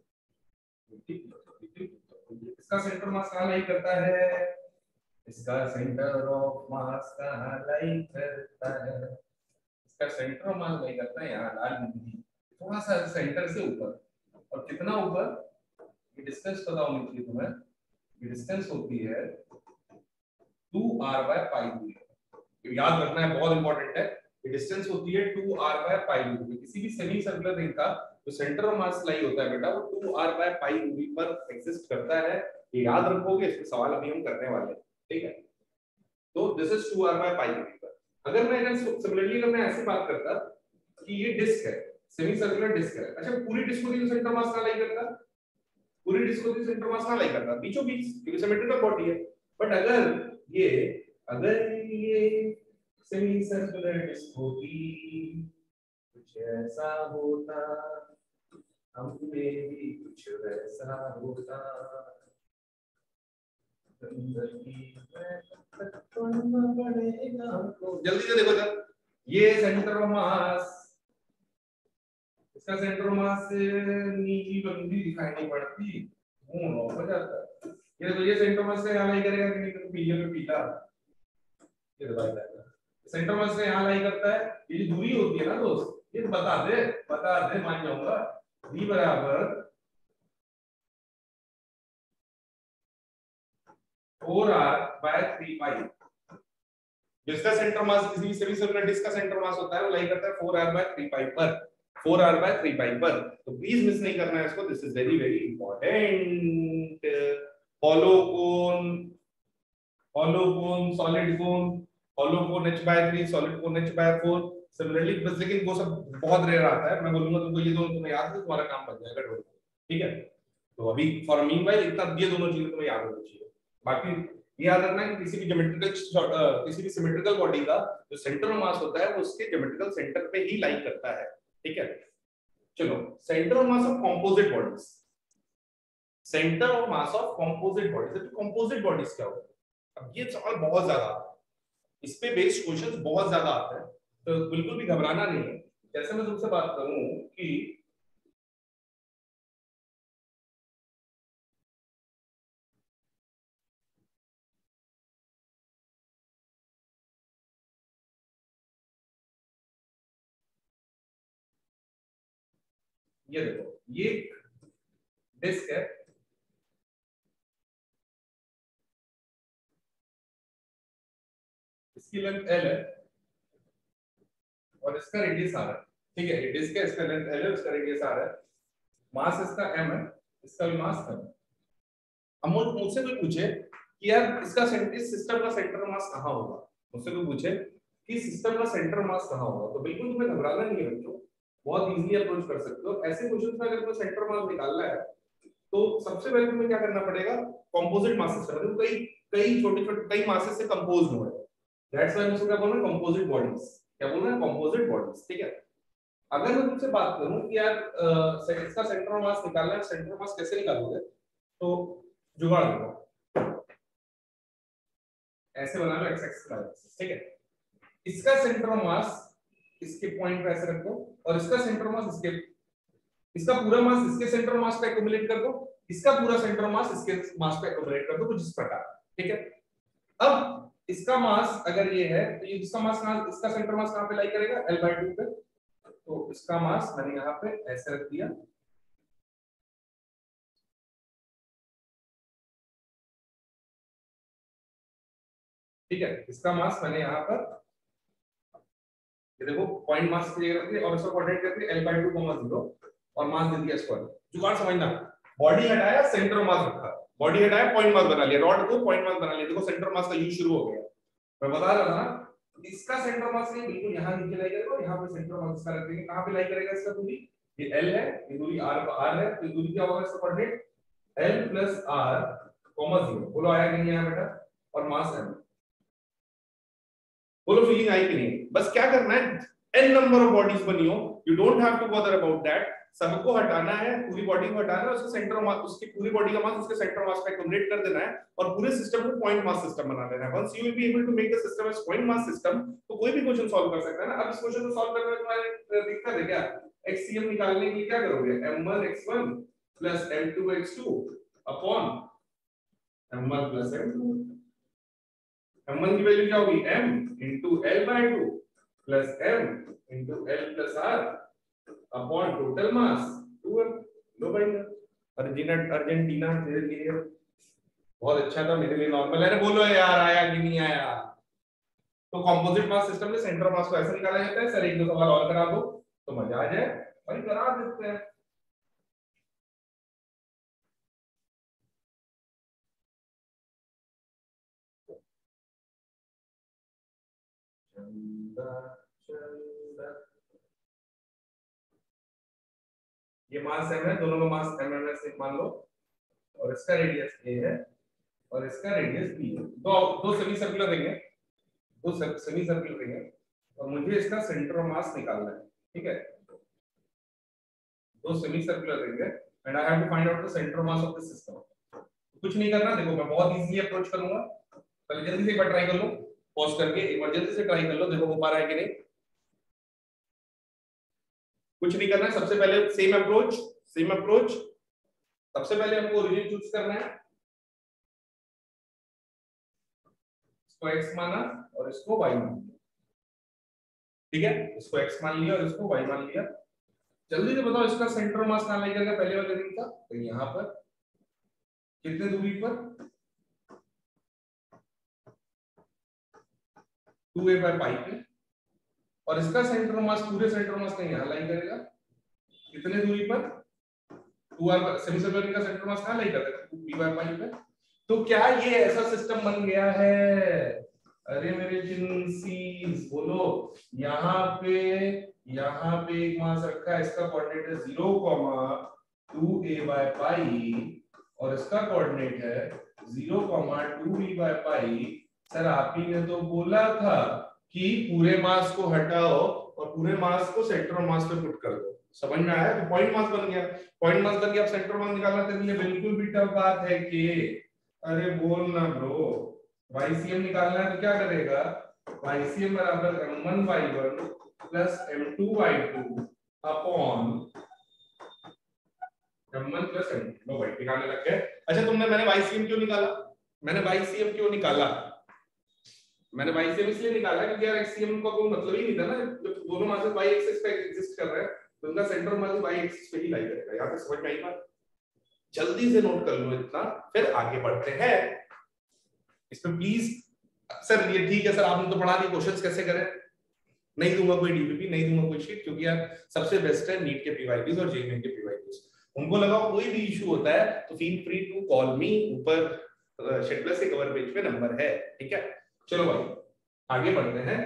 इसका सेंटर मास कहां लाई करता है? इसका सेंटर ऑफ मास कहां लाई करता है? इसका सेंटर ऑफ मास लाई करता है यहां लाल बिंदु, थोड़ा सा सेंटर से ऊपर। और कितना ऊपर? ये डिस्टेंस पता होनी चाहिए तुम्हें। ये डिस्टेंस होती है टू आर बाय पाई दूरी। याद रखना है, बहुत इंपॉर्टेंट है। ये डिस्टेंस होती है टू आर बाय पाई दूरी। किसी भी सेमी सर्कुलर रिंग का जो सेंटर ऑफ मास लाई होता है बेटा, वो टू आर बाय पाई दूरी पर एग्जिस्ट करता है। ये याद रखोगे, इसके सवाल अभी हम करने वाले हैं। ठीक है, तो this is two R by pi दूरी पर। अगर मैं अगर सिमिलरली अगर मैं ऐसे बात करता कि ये डिस्क है, सेमी सर्कुलर डिस्क है। अच्छा, पूरी डिस्क को भी सेंटर मास कहां लाई करता? पूरी डिस्क को भी सेंटर मास कहां लाई करता? बीचों बीच, क्योंकि सिमेट्रिकल बॉडी है। बट अगर ये अगर ये सेमी सर्कुलर डिस्क होती, कुछ ऐसा होता, हम में भी कुछ वैसा होता। जल्दी से देखो सर, ये सेंटर ऑफ मास, इसका सेंटर ऑफ मास नीची बंदी दिखाई नहीं पड़ती, मून ऑफ हो जाता है। ये देखो, ये सेंटर मास से यहां लाई करेगा कि नहीं? तो पीले पे पीला, ये दबाई जाएगा। सेंटर मास से यहां लाई करता है। ये जो दूरी होती है ना दोस्त, ये बता दे बता दे मान जाऊंगा। v बराबर four R by three pi. जिसका सेंटर मास किसी भी सेमी सर्कुलर डिस्क का सेंटर मास होता है, वो लाई करता है four R by three pi पर। Four R by three pi पर। तो प्लीज मिस नहीं करना है इसको, this is very very important. Hollow cone, hollow cone, solid cone, hollow cone h by three, solid cone h by four. Similarly बस, लेकिन वो सब बहुत रेयर आता है। मैं बोलूंगा तुमको ये दोनों तुम्हें याद है, तुम्हारा काम बन जाएगा। ठीक है, तो अभी फॉर मीनवाइल इतना ये दोनों चीजें तुम्हें याद होनी चाहिए। बाकी ये याद रखना है कि किसी भी ज्योमेट्रिकल किसी भी सिमेट्रिकल बॉडी का जो सेंटर ऑफ मास होता है, वो उसके ज्योमेट्रिकल सेंटर पे ही लाई करता है। ठीक है, चलो centre of mass of composite bodies. Centre of mass of composite bodies, composite bodies क्या होता है? अब ये सवाल बहुत ज्यादा, इस पे बेस्ड क्वेश्चंस बहुत ज्यादा आते हैं, तो बिल्कुल भी घबराना नहीं है। जैसे मैं तुमसे बात करूं कि ये देखो, ये डिस्क है, इसकी लेंथ L है और इसका रेडियस R है। ठीक है, ये डिस्क है, इसका लेंथ L है, उसका रेडियस R है। मास इसका m है, इसका भी मास है। अब मुझसे कोई पूछे कि यार इसका सेंटर, सिस्टम का सेंटर मास कहां होगा, मुझसे कोई पूछे कि सिस्टम का सेंटर मास कहां होगा, तो बिल्कुल तुम्हें घबराना नहीं है बच्चों, बहुत इजीली अप्रोच कर सकते हो। ऐसे क्वेश्चंस में अगर तुम्हें सेंटर मास निकालना है, तो सबसे पहले तुम्हें क्या करना पड़ेगा? कंपोजिट मासेस से, मतलब कई कई छोटे छोटे कई मासेस से कंपोज्ड हो है। दैट्स व्हाई मुझे क्या बोलना है? Composite bodies. क्या बोलना है? Composite bodies. ठीक है, अगर मैं तुमसे बात करूं कि यार इसका सेंटर ऑफ मास निकालना है, सेंटर ऑफ मास कैसे निकालोगे? तो जुगाड़ करो, ऐसे बना लो एक्स एक्सिस वाई एक्सिस। ठीक है, इसका सेंटर ऑफ मास इसके पॉइंट पे ऐसे रख दो और इसका सेंटर मास इसके, इसका पूरा मास इसके सेंटर मास पे एक्युमुलेट कर दो, इसका पूरा सेंटर मास इसके मास पे एक्युमुलेट कर दो कुछ इस प्रकार, ठीक है। अब इसका मास अगर ये है तो ये इसका मास कहां, इसका सेंटर मास कहां पे लाई करेगा, L by टू पे, तो इसका मास मैंने यहाँ पे ऐसे रख दिया, ठीक है। इसका मास मैंने यहाँ पर ये देखो पॉइंट मास की जगह रख दिया और इसको कोऑर्डिनेट करके L by two comma zero और मास दे दिया स्क्वायर। जुगाड़ समझना, बॉडी हटाया सेंटर मास रखा, बॉडी हटाया पॉइंट मास बना लिया, रॉड को पॉइंट मास बना लिया, देखो सेंटर मास का यूज शुरू हो गया। मैं बता रहा था ना, इसका सेंटर मास नहीं बिल्कुल यहाँ नीचे लाई करेगा, यहाँ पे सेंटर मास इसका रख देंगे, कहां पे लाई करेगा इसका दूरी, ये L है, ये दूरी R R है, तो दूरी क्या होगा इसका coordinate L plus R comma zero. बोलो आया कि नहीं आया बेटा, और मास M, बोलो फीलिंग आई कि नहीं। बस क्या करना है, n नंबर ऑफ बॉडीज बनी हो, you don't have to bother about that, सबको हटाना है, पूरी बॉडी को हटाना है, उसके सेंटर मास, उसकी पूरी बॉडी का मास उसके सेंटर मास पे एक्युमुलेट कर देना है और पूरे सिस्टम को पॉइंट मास सिस्टम बना देना है। Once you will be able to make the system as point mass system, तो कोई भी क्वेश्चन सॉल्व कर सकता है ना। अब इस क्वेश्चन को सॉल्व करने में तुम्हारे दिक्कत है क्या, एक्ससीएम निकालने के लिए क्या करोगे, m one x one plus m two x two upon m one plus m two, m one की वैल्यू क्या होगी, m into L by two plus m into L plus R upon total mass two m। लो भाई Argentina Argentina मेरे लिए बहुत अच्छा था, मेरे लिए नॉर्मल है। बोलो यार आया कि नहीं आया। तो कंपोजिट मास सिस्टम में सेंटर मास को ऐसे निकाला जाता है। सर एक दो सवाल और करा दो तो मजा आ जाए भाई, करा देते हैं। ये मास m है, दोनों का मास m m s मान लो, और इसका रेडियस a है और इसका रेडियस b है। दो दो सेमी सर्कुलर रिंग है, दो सेमी सर्कुलर रिंग है और मुझे इसका सेंटर ऑफ मास निकालना है, ठीक है। दो सेमी सर्कुलर रिंग है and I have to find out the centre of mass of the system. कुछ नहीं करना, देखो मैं बहुत इजीली अप्रोच करूंगा, पहले जल्दी से एक बार ट्राई कर लो, पॉज करके एक बार जल्दी से ट्राई कर लो, देखो हो पा रहा है कि नहीं। कुछ नहीं करना है, सबसे पहले सेम अप्रोच, सेम अप्रोच सबसे पहले हमको ओरिजिन चूज करना है, इसको x माना और इसको y मान लिया, ठीक है। इसको x मान लिया और इसको y मान लिया। जल्दी से बताओ इसका सेंटर मास कहां लेकर गया, पहले वाले रिंग का, तो यहां पर कितने दूरी पर, टू ए बाय पाई पे, और इसका सेंटर मास पूरे सेंटर मास का यहां लाई करेगा, कितने दूरी पर, टू आर सेमी सर्कुलर का सेंटर मास कहां लाई करेगा, टू पी बाय पाई पे। तो क्या ये ऐसा सिस्टम बन गया है, अरे मेरे जिंसीस बोलो, यहाँ पे यहाँ पे एक मास रखा है, इसका कोऑर्डिनेट है zero comma two A by pi और इसका कोऑर्डिनेट है zero comma two B by pi. Sir आप ही ने तो बोला था कि पूरे मास को हटाओ और पूरे मास को सेंटर मास पे पुट कर दो, समझ में आया। तो पॉइंट मास बन गया, पॉइंट मास बन गया, अब सेंटर मास निकालना तेरे लिए बिल्कुल भी टफ बात है कि, अरे बोल ना ब्रो, वाईसीएम निकालना है तो क्या करेगा, वाईसीएम बराबर M one Y one plus M two Y two upon M one plus M two. लो भाई निकालने लग गए। अच्छा तुमने, मैंने वाईसीएम क्यों निकाला, मैंने वाईसीएम क्यों निकाला, मैंने वाईसीएम इसलिए निकाला क्योंकि यार एक्ससीएम का कोई मतलब ही नहीं था ना, जब दोनों मासेस वाई एक्सिस पे एग्जिस्ट कर रहे हैं तो उनका सेंटर मास वाई एक्सिस पे ही लाई करेगा। यहां पे समझ में आई बात, जल्दी से नोट कर लो इतना, फिर आगे बढ़ते हैं। इसमें प्लीज, सर ये ठीक है सर आपने तो पढ़ा दी, क्वेश्चंस कैसे करें, नहीं दूंगा कोई डीपीपी, नहीं दूंगा कोई शीट, क्योंकि यार सबसे बेस्ट है नीट के पीवाईपीज और जेईई के पीवाईपीज। उनको लगा कोई भी इशू होता है तो feel free to call me, ऊपर शेड प्लस के कवर पेज पे नंबर है, ठीक है। चलो भाई आगे बढ़ते हैं।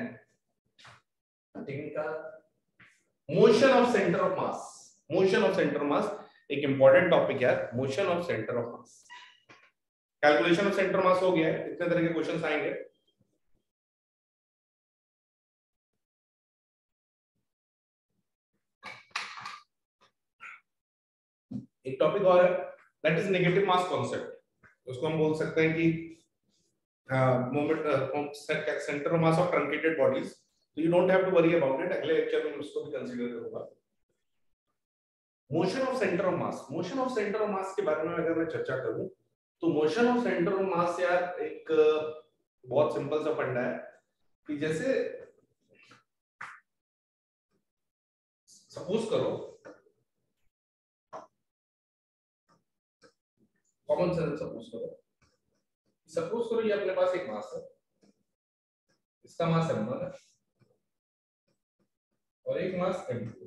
Motion of centre of mass, motion of centre of mass एक इंपॉर्टेंट टॉपिक है, motion of centre of mass. Calculation of centre mass हो गया है, कितने तरह के क्वेश्चंस आएंगे, एक टॉपिक और है that is negative mass concept. उसको हम बोल सकते हैं कि moment centre of mass of truncated bodies, तो you don't have to worry about it, अगले लेक्चर में उसको भी कंसीडर करूंगा। Motion of centre of mass, motion of centre of mass के बारे में अगर मैं चर्चा करूं तो motion of centre of mass यार एक बहुत सिंपल सा फंडा है कि जैसे सपोज करो, कॉमन सेंस सपोज करो सपोज करो ये अपने पास एक मास है, इसका मास एम वन है और एक मास एम टू,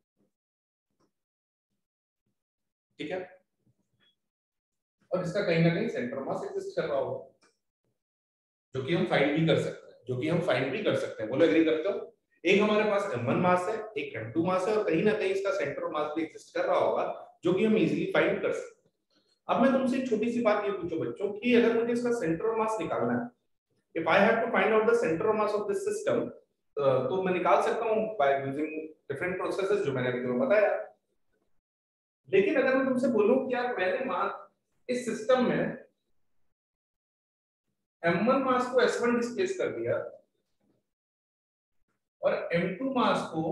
ठीक है, और इसका कहीं ना कहीं सेंटर मास एग्जिस्ट कर रहा होगा, जो कि हम फाइंड भी कर सकते हैं, जो कि हम फाइंड भी कर सकते हैं। बोलो एग्री करते हो? एक हमारे पास एम वन मास है, एक एम टू मास है, और कहीं ना कहीं इसका सेंटर मास भी एग्जिस्ट कर रहा होगा, जो कि हम इजीली फाइंड कर सकते हैं। अब मैं तुमसे एक छोटी सी बात ये पूछूं बच्चों कि अगर मुझे इसका सेंटर मास निकालना है, if I have to find out the centre mass of this system, तो मैं निकाल सकता हूं बाय यूजिंग डिफरेंट प्रोसेसेस जो मैंने अभी तुम्हें बताया। लेकिन अगर मैं तुमसे बोलूं कि यार मैंने मान इस सिस्टम में एम वन मास को एस वन डिस्प्लेस कर दिया और एम टू मास को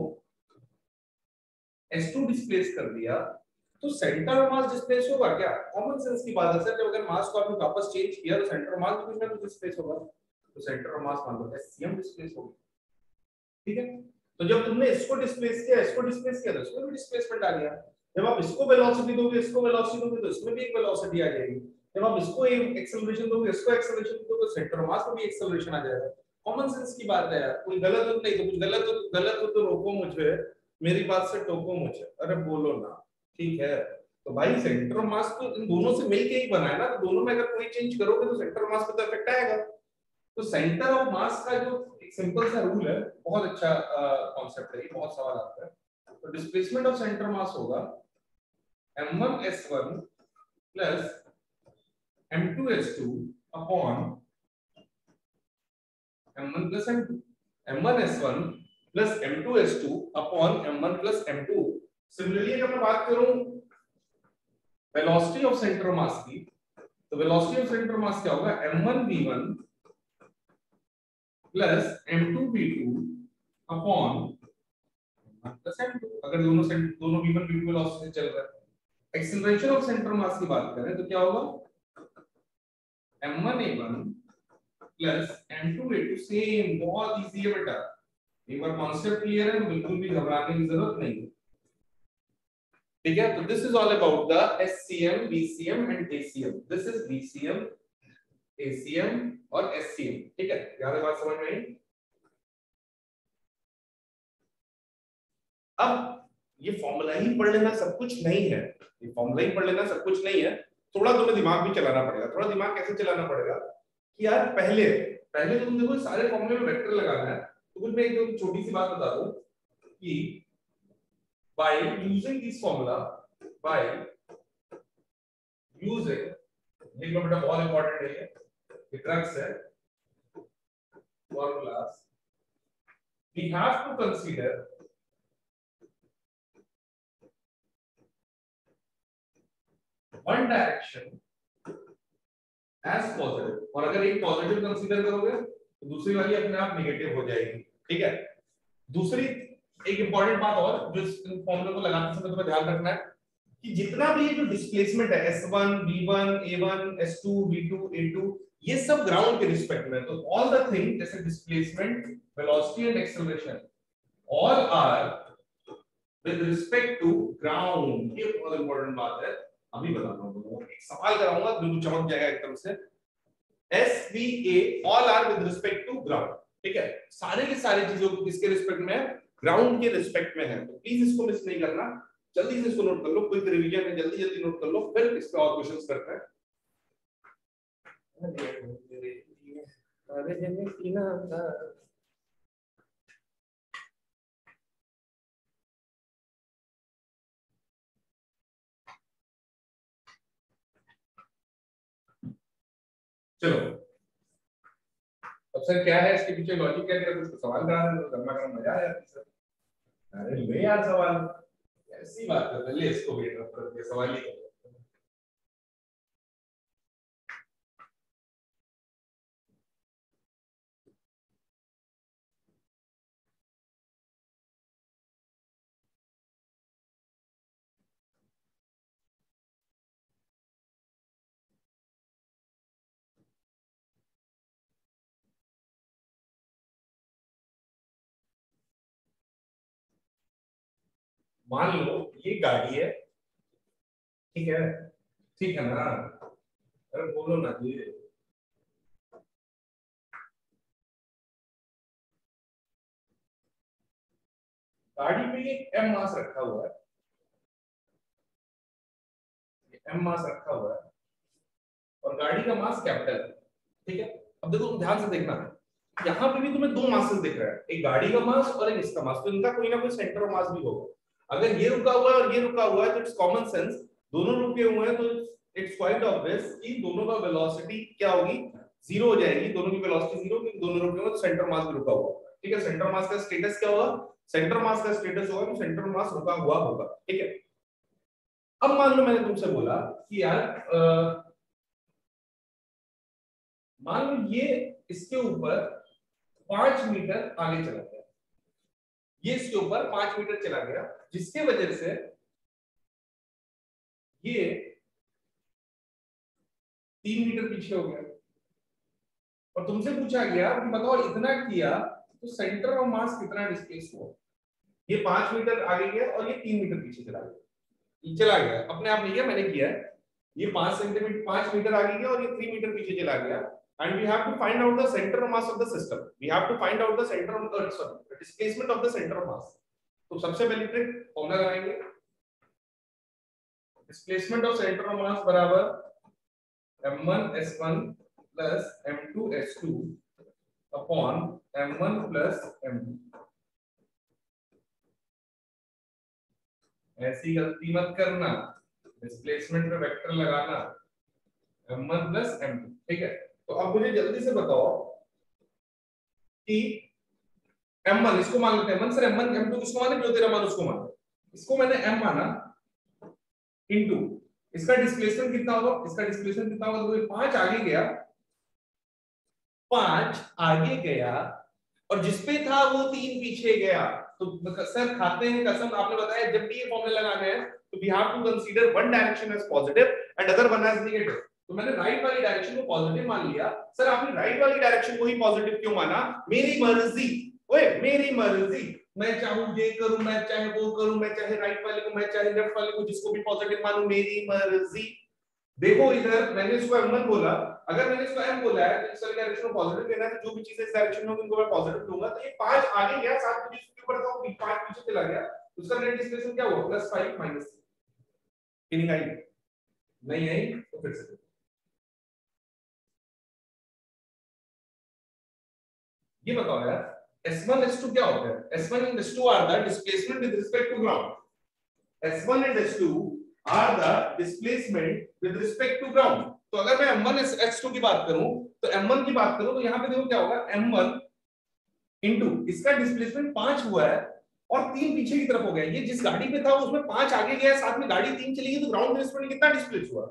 एस टू डिस्प्लेस कर दिया, तो सेंटर मास डिस्प्लेस होगा क्या? कॉमन सेंस की बात है सर, जब अगर मास को आपने वापस चेंज किया तो सेंटर मास भी कुछ ना कुछ डिस्प्लेस होगा, तो सेंटर मास मान लो एससीएम डिस्प्लेस होगा, ठीक है। तो जब तुमने इसको डिस्प्लेस किया, इसको डिस्प्लेस किया तो इसमें भी डिस्प्लेसमेंट आ गया। जब आप इसको वेलोसिटी दोगे, इसको वेलोसिटी दोगे तो इसमें भी एक वेलोसिटी आ जाएगी। जब आप इसको एक एक्सेलरेशन दोगे, इसको एक्सेलरेशन दोगे, तो सेंटर मास में भी एक्सेलरेशन आ जाएगा। कॉमन सेंस की बात है यार, कोई गलत हो नहीं तो कुछ गलत हो गलत हो तो रोको मुझे, मेरी बात से टोको मुझे, अरे बोलो ना, ठीक है। तो भाई सेंटर मास तो इन दोनों से मिलके ही बना है ना, तो दोनों में अगर कोई चेंज करोगे तो सेंटर मास पे तो इफेक्ट आएगा। तो सेंटर ऑफ मास का जो एक सिंपल सा रूल है, बहुत अच्छा कॉन्सेप्ट है, बहुत सवाल आता है। तो डिस्प्लेसमेंट ऑफ सेंटर मास होगा M one S one plus M two S two upon M one plus M two, M one S one plus M two S two upon M one plus M two. Similarly अगर मैं बात करूं velocity of centre of mass की, तो velocity of centre of mass क्या होगा? M one V one plus M two V two upon plus M two, अगर दोनों सेंटर दोनों we one V two velocity चल रहा है। Acceleration of centre of mass की बात करें तो क्या होगा? M one A one plus M two A two, same, बहुत इजी है बेटा, एक बार कॉन्सेप्ट क्लियर है तो बिल्कुल भी घबराने की जरूरत नहीं है, ठीक है। तो this is all about the SCM, BCM and ACM. This is BCM, ACM और एससीएम, ठीक है। याद है बात समझ में आई? अब ये फॉर्मूला ही पढ़ लेना सब कुछ नहीं है, ये फॉर्मूला ही पढ़ लेना सब कुछ नहीं है, थोड़ा तुम्हें दिमाग भी चलाना पड़ेगा। थोड़ा दिमाग कैसे चलाना पड़ेगा कि यार पहले पहले तुम देखो सारे फॉर्मूले में वेक्टर लगाना है, तो कुछ मैं एक छोटी सी बात बता दूं कि by using this formula, by using, ये बेटा बहुत इंपॉर्टेंट है, ये ये क्रक्स है formulas, we have to consider one direction as positive, और अगर एक पॉजिटिव कंसीडर करोगे तो दूसरी वाली अपने आप नेगेटिव हो जाएगी, ठीक है। दूसरी एक इंपॉर्टेंट बात और जो इस फॉर्मूले को लगाते समय तुम्हें ध्यान रखना है कि जितना भी ये जो डिस्प्लेसमेंट है S one, V one, A one, S two, V two, A two, ये सब ग्राउंड के रिस्पेक्ट में, तो ऑल द थिंग जैसे displacement, velocity and acceleration all are with respect to ground. ये बहुत इंपॉर्टेंट बात है, अभी बताता हूं, एक सवाल कराऊंगा बिल्कुल चमक जाएगा एकदम से। S V A all are with respect to ground, ठीक है। सारे के सारे चीजों किसके रिस्पेक्ट में है? ग्राउंड के रिस्पेक्ट में है। तो प्लीज इसको मिस नहीं करना, जल्दी से इसको नोट कर लो, क्विक रिवीजन है, जल्दी जल्दी नोट कर लो, फिर इस पे और क्वेश्चंस करते हैं। चलो अब सर क्या है इसके पीछे लॉजिक क्या है? कुछ सवाल करा रहे हैं तो गरमा गरम मजा आ जाती है सर। अरे ले यार सवाल, ऐसी बात करते ले इसको भी इंटरप्ट ये सवाल ही कर। मान लो ये गाड़ी है, ठीक है, ठीक है ना, अरे बोलो ना जी। गाड़ी पे ये एम मास रखा हुआ है, एम मास रखा हुआ है और गाड़ी का मास कैपिटल है, ठीक है। अब देखो ध्यान से देखना, यहाँ पे भी तुम्हें दो मासेस दिख रहा है, एक गाड़ी का मास और एक इसका मास, तो इनका कोई ना कोई सेंटर ऑफ मास भी होगा। अगर ये रुका हुआ है और ये रुका हुआ है तो इट्स कॉमन सेंस, दोनों रुके हुए हैं तो इट्स क्वाइट ऑब्वियस कि दोनों का वेलोसिटी क्या होगी, जीरो हो जाएगी, दोनों की वेलोसिटी जीरो, क्योंकि दोनों रुके हुए तो सेंटर मास भी रुका हुआ होगा, ठीक है। सेंटर मास का स्टेटस क्या होगा, सेंटर मास का स्टेटस होगा तो सेंटर मास रुका हुआ होगा, ठीक है। अब मान लो मैंने तुमसे बोला कि यार आ, मान लो ये इसके ऊपर पांच मीटर आगे चला गया, ये इसके ऊपर पांच मीटर चला गया, जिसके वजह से ये तीन मीटर पीछे हो गया, और तुमसे पूछा गया कि बताओ इतना किया तो सेंटर ऑफ मास कितना डिस्प्लेस हुआ। ये पांच मीटर आगे गया और ये तीन मीटर पीछे चला गया, चला गया अपने आप नहीं गया, मैंने किया है। ये पांच सेंटीमीटर पांच मीटर आगे गया और ये तीन मीटर पीछे चला गया, and we have to find out the center of mass of the system. We have to find out the center of the sorry, the displacement of the center of mass. तो सबसे पहली trick formula लगाएंगे, displacement of centre of mass बराबर M one S one plus M two S two upon M one plus M two. ऐसी गलती मत करना, displacement पे वेक्टर लगाना M one plus M two, ठीक है। तो अब मुझे जल्दी से बताओ कि एम वन इसको मान लेते हैं, M one sir M one M two किसको माने, जो तेरा मान उसको मान, इसको मैंने m माना इनटू इसका डिस्प्लेसमेंट कितना होगा, इसका डिस्प्लेसमेंट कितना होगा, तो पांच आगे गया, पांच आगे गया और जिसपे था वो तीन पीछे गया। तो सर खाते हैं कसम, आपने बताया जब भी ये फॉर्मूला लगाना है तो we have to consider one direction as positive and other one as negative. तो मैंने राइट वाली डायरेक्शन को पॉजिटिव मान लिया। सर आपने राइट वाली डायरेक्शन को ही पॉजिटिव क्यों माना, मेरी मर्जी, ओए मेरी मर्जी, मैं चाहूं ये करूं, मैं चाहे वो करूं, मैं चाहे राइट वाले को, मैं चाहे लेफ्ट वाले को, जिसको भी पॉजिटिव मानूं, मेरी मर्जी। देखो इधर मैंने इसको एम वन बोला, अगर मैंने इसको m बोला है तो इस वाली डायरेक्शन में पॉजिटिव लेना है, तो जो भी चीजें इस डायरेक्शन में होंगी उनको मैं पॉजिटिव लूंगा। तो ये पांच आगे गया, सात को जिसके ऊपर था वो पांच पीछे चला गया, उसका नेट डिस्प्लेसमेंट क्या हुआ, प्लस फाइव माइनस थ्री। नहीं आई, नहीं आई तो फिर से ये बताओ यार, एस वन एस टू क्या होता है, S one and S two are the displacement with respect to ground, S one and S two are the displacement with respect to ground. तो अगर मैं एम वन एस टू की बात करूं तो एम वन की बात करूं तो यहां पे देखो क्या होगा, एम वन इनटू इसका डिस्प्लेसमेंट पांच हुआ है और तीन पीछे की तरफ हो गया। ये जिस गाड़ी पे था उसमें पांच आगे गया, साथ में गाड़ी तीन चली गई, तो ग्राउंड डिस्प्लेसमेंट कितना डिस्प्लेस हुआ,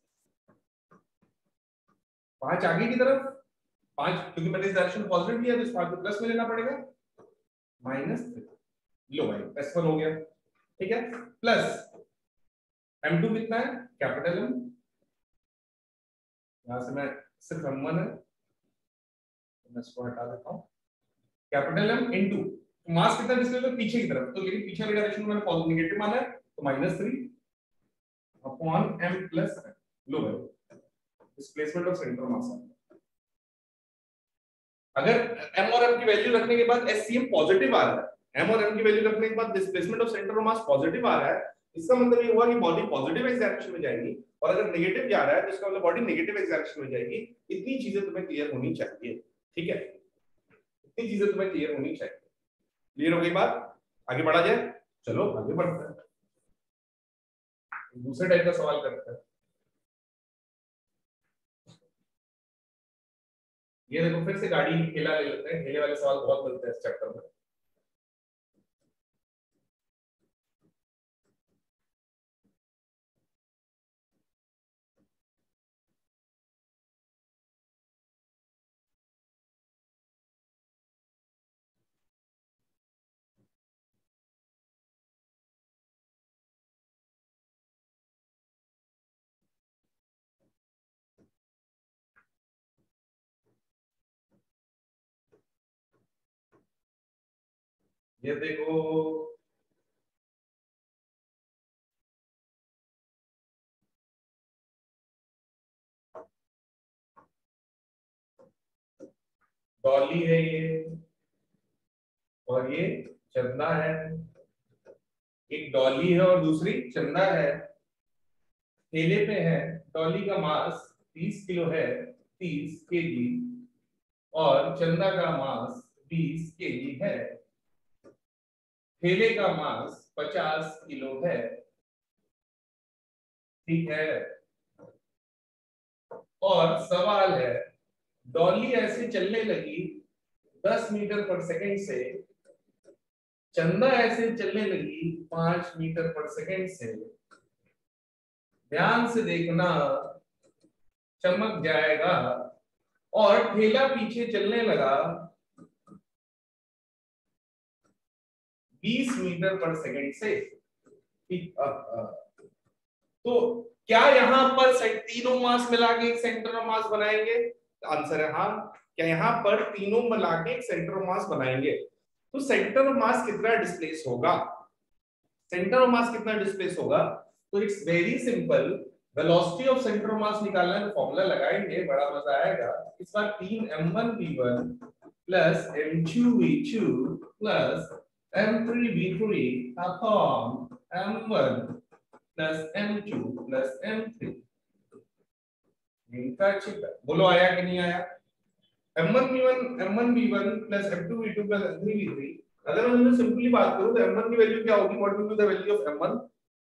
पांच आगे की तरफ, पांच, क्योंकि मैंने इस डायरेक्शन पॉजिटिव लिया तो इस पांच को प्लस में लेना पड़ेगा, माइनस थ्री। लो भाई एस वन हो गया, ठीक है, प्लस एम टू कितना है, कैपिटल एम, यहां से मैं सिर्फ एम वन है तो मैं इसको हटा देता हूं, कैपिटल एम इनटू मास कितना डिस्प्लेस है, पीछे की तरफ, तो लेकिन पीछे वाली डायरेक्शन में मैंने पॉजिटिव नेगेटिव माना है तो minus three upon M plus M. लो भाई डिस्प्लेसमेंट ऑफ सेंटर मास। अगर m और m की वैल्यू रखने के बाद एससीएम पॉजिटिव आ रहा है, m और m की वैल्यू रखने के बाद displacement of centre of mass positive आ रहा है, इसका मतलब ये हुआ कि बॉडी पॉजिटिव एक्स डायरेक्शन में जाएगी, और अगर नेगेटिव जा रहा है तो इसका मतलब बॉडी नेगेटिव एक्स डायरेक्शन में जाएगी। इतनी चीजें तुम्हें क्लियर होनी चाहिए, ठीक है, इतनी चीजें तुम्हें क्लियर होनी चाहिए। क्लियर हो गई बात, आगे बढ़ा जाए, चलो आगे बढ़ते हैं, दूसरे टाइप का सवाल करते हैं। ये देखो फिर से गाड़ी ठेला ले लेते हैं, ठेले वाले सवाल बहुत मिलते हैं इस चैप्टर में। ये देखो डॉली है ये, और ये चंदा है। एक डॉली है और दूसरी चंदा है। ठेले पे है, डॉली का मास तीस किलो है, तीस केजी, और चंदा का मास बीस केजी है। ठेले का मास पचास किलो है, ठीक है। और सवाल है, डॉली ऐसे चलने लगी दस मीटर पर सेकंड से, चंदा ऐसे चलने लगी पांच मीटर पर सेकंड से। ध्यान से देखना, चमक जाएगा। और ठेला पीछे चलने लगा बीस मीटर पर सेकंड से, ठीक। तो क्या यहां पर तीनों मास मिला के एक सेंटर ऑफ मास बनाएंगे? आंसर है हाँ। क्या यहां पर तीनों मिला के एक सेंटर ऑफ मास बनाएंगे? तो सेंटर ऑफ मास कितना डिस्प्लेस होगा? सेंटर ऑफ मास कितना डिस्प्लेस होगा? तो it's very simple. Velocity of centre of mass निकालना है, फॉर्मूला लगाएंगे, बड़ा मजा आएगा। इस बार तीन M one V one plus M two V two plus M three V three upon M one plus M two plus M three. इनका चित्र बोलो आया कि नहीं आया? M one V one M one V one plus M two V two plus M three V three. अगर मैं simply बात करूं तो एम वन की वैल्यू क्या होगी? What will be the value of M one?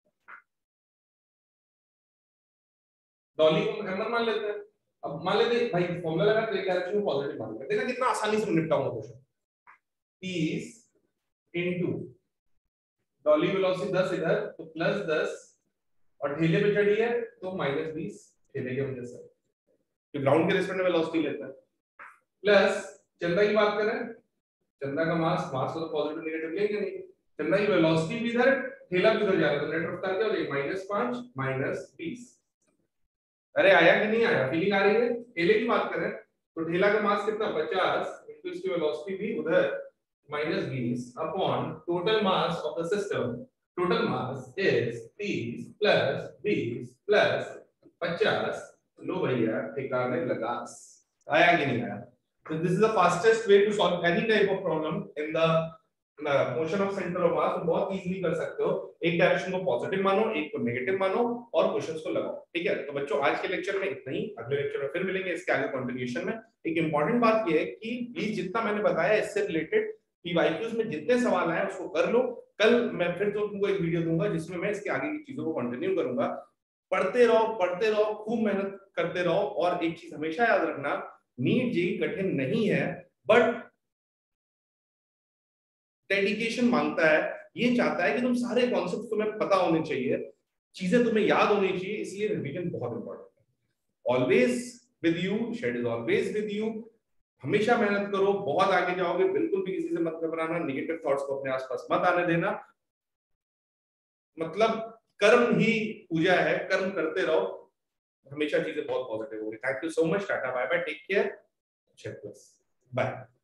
Dolly को M one मान लेते हैं। अब मान लेते हैं भाई, फॉर्मूला लगा तो एक डायरेक्शन में पॉजिटिव मान लेते हैं। देखना कितना आसानी से निपटाऊंगा क्वेश्चन। तीस इनटू डॉली वेलोसिटी दस इधर तो प्लस दस, और ठेले पे चढ़ी है तो माइनस बीस ठेले के वजह से, तो ग्राउंड के रेस्पेक्ट में वेलोसिटी लेता है। प्लस चंदा की बात करें, चंदा का मास, मास को तो पॉजिटिव नेगेटिव लेंगे नहीं। चंदा की वेलोसिटी भी इधर, ठेला भी इधर जा रहा है, तो नेट रफ्तार क्या हो जाएगी? माइनस पांच माइनस बीस। अरे आया कि नहीं आया? फीलिंग आ रही है? ठेले की बात करें तो ठेला का मास कितना? पचास इनटू इसकी वेलोसिटी भी उधर माइनस बीस upon total mass of the system. Total mass is तीस प्लस बीस प्लस पचास। लो भैया ठिकाने लगा। आया कि नहीं आया? So this is the fastest way to solve any type of problem in the motion of centre of mass. बहुत इजीली कर सकते हो। एक डायरेक्शन को पॉजिटिव मानो, एक को नेगेटिव मानो, और क्वेश्चंस को लगाओ, ठीक है। तो बच्चों आज के लेक्चर में इतना ही। अगले लेक्चर में फिर मिलेंगे इसके आगे कंटिन्यूएशन में। एक इंपॉर्टेंट बात ये है कि प्लीज जितना मैंने बताया इससे रिलेटेड पीवाईक्यूज में जितने सवाल आए उसको कर लो। कल मैं फिर तो तुमको एक वीडियो दूंगा जिसमें मैं इसके आगे की चीजों को कंटिन्यू करूंगा। पढ़ते रहो पढ़ते रहो, खूब मेहनत करते रहो। और एक चीज हमेशा याद रखना, नीट जेईई कठिन नहीं है, बट डेडिकेशन मांगता है। ये चाहता है कि तुम सारे कॉन्सेप्ट तुम्हें पता होने चाहिए, चीजें तुम्हें याद होनी चाहिए, इसलिए रिवीजन बहुत इंपॉर्टेंट है। Always with you, shade is always with you. हमेशा मेहनत करो, बहुत आगे जाओगे। बिल्कुल भी किसी से मत घबराना, नेगेटिव थॉट्स को अपने आसपास मत आने देना। मतलब कर्म ही पूजा है, कर्म करते रहो, हमेशा चीजें बहुत पॉजिटिव होगी। Thank you so much, tata bye bye, take care, bye.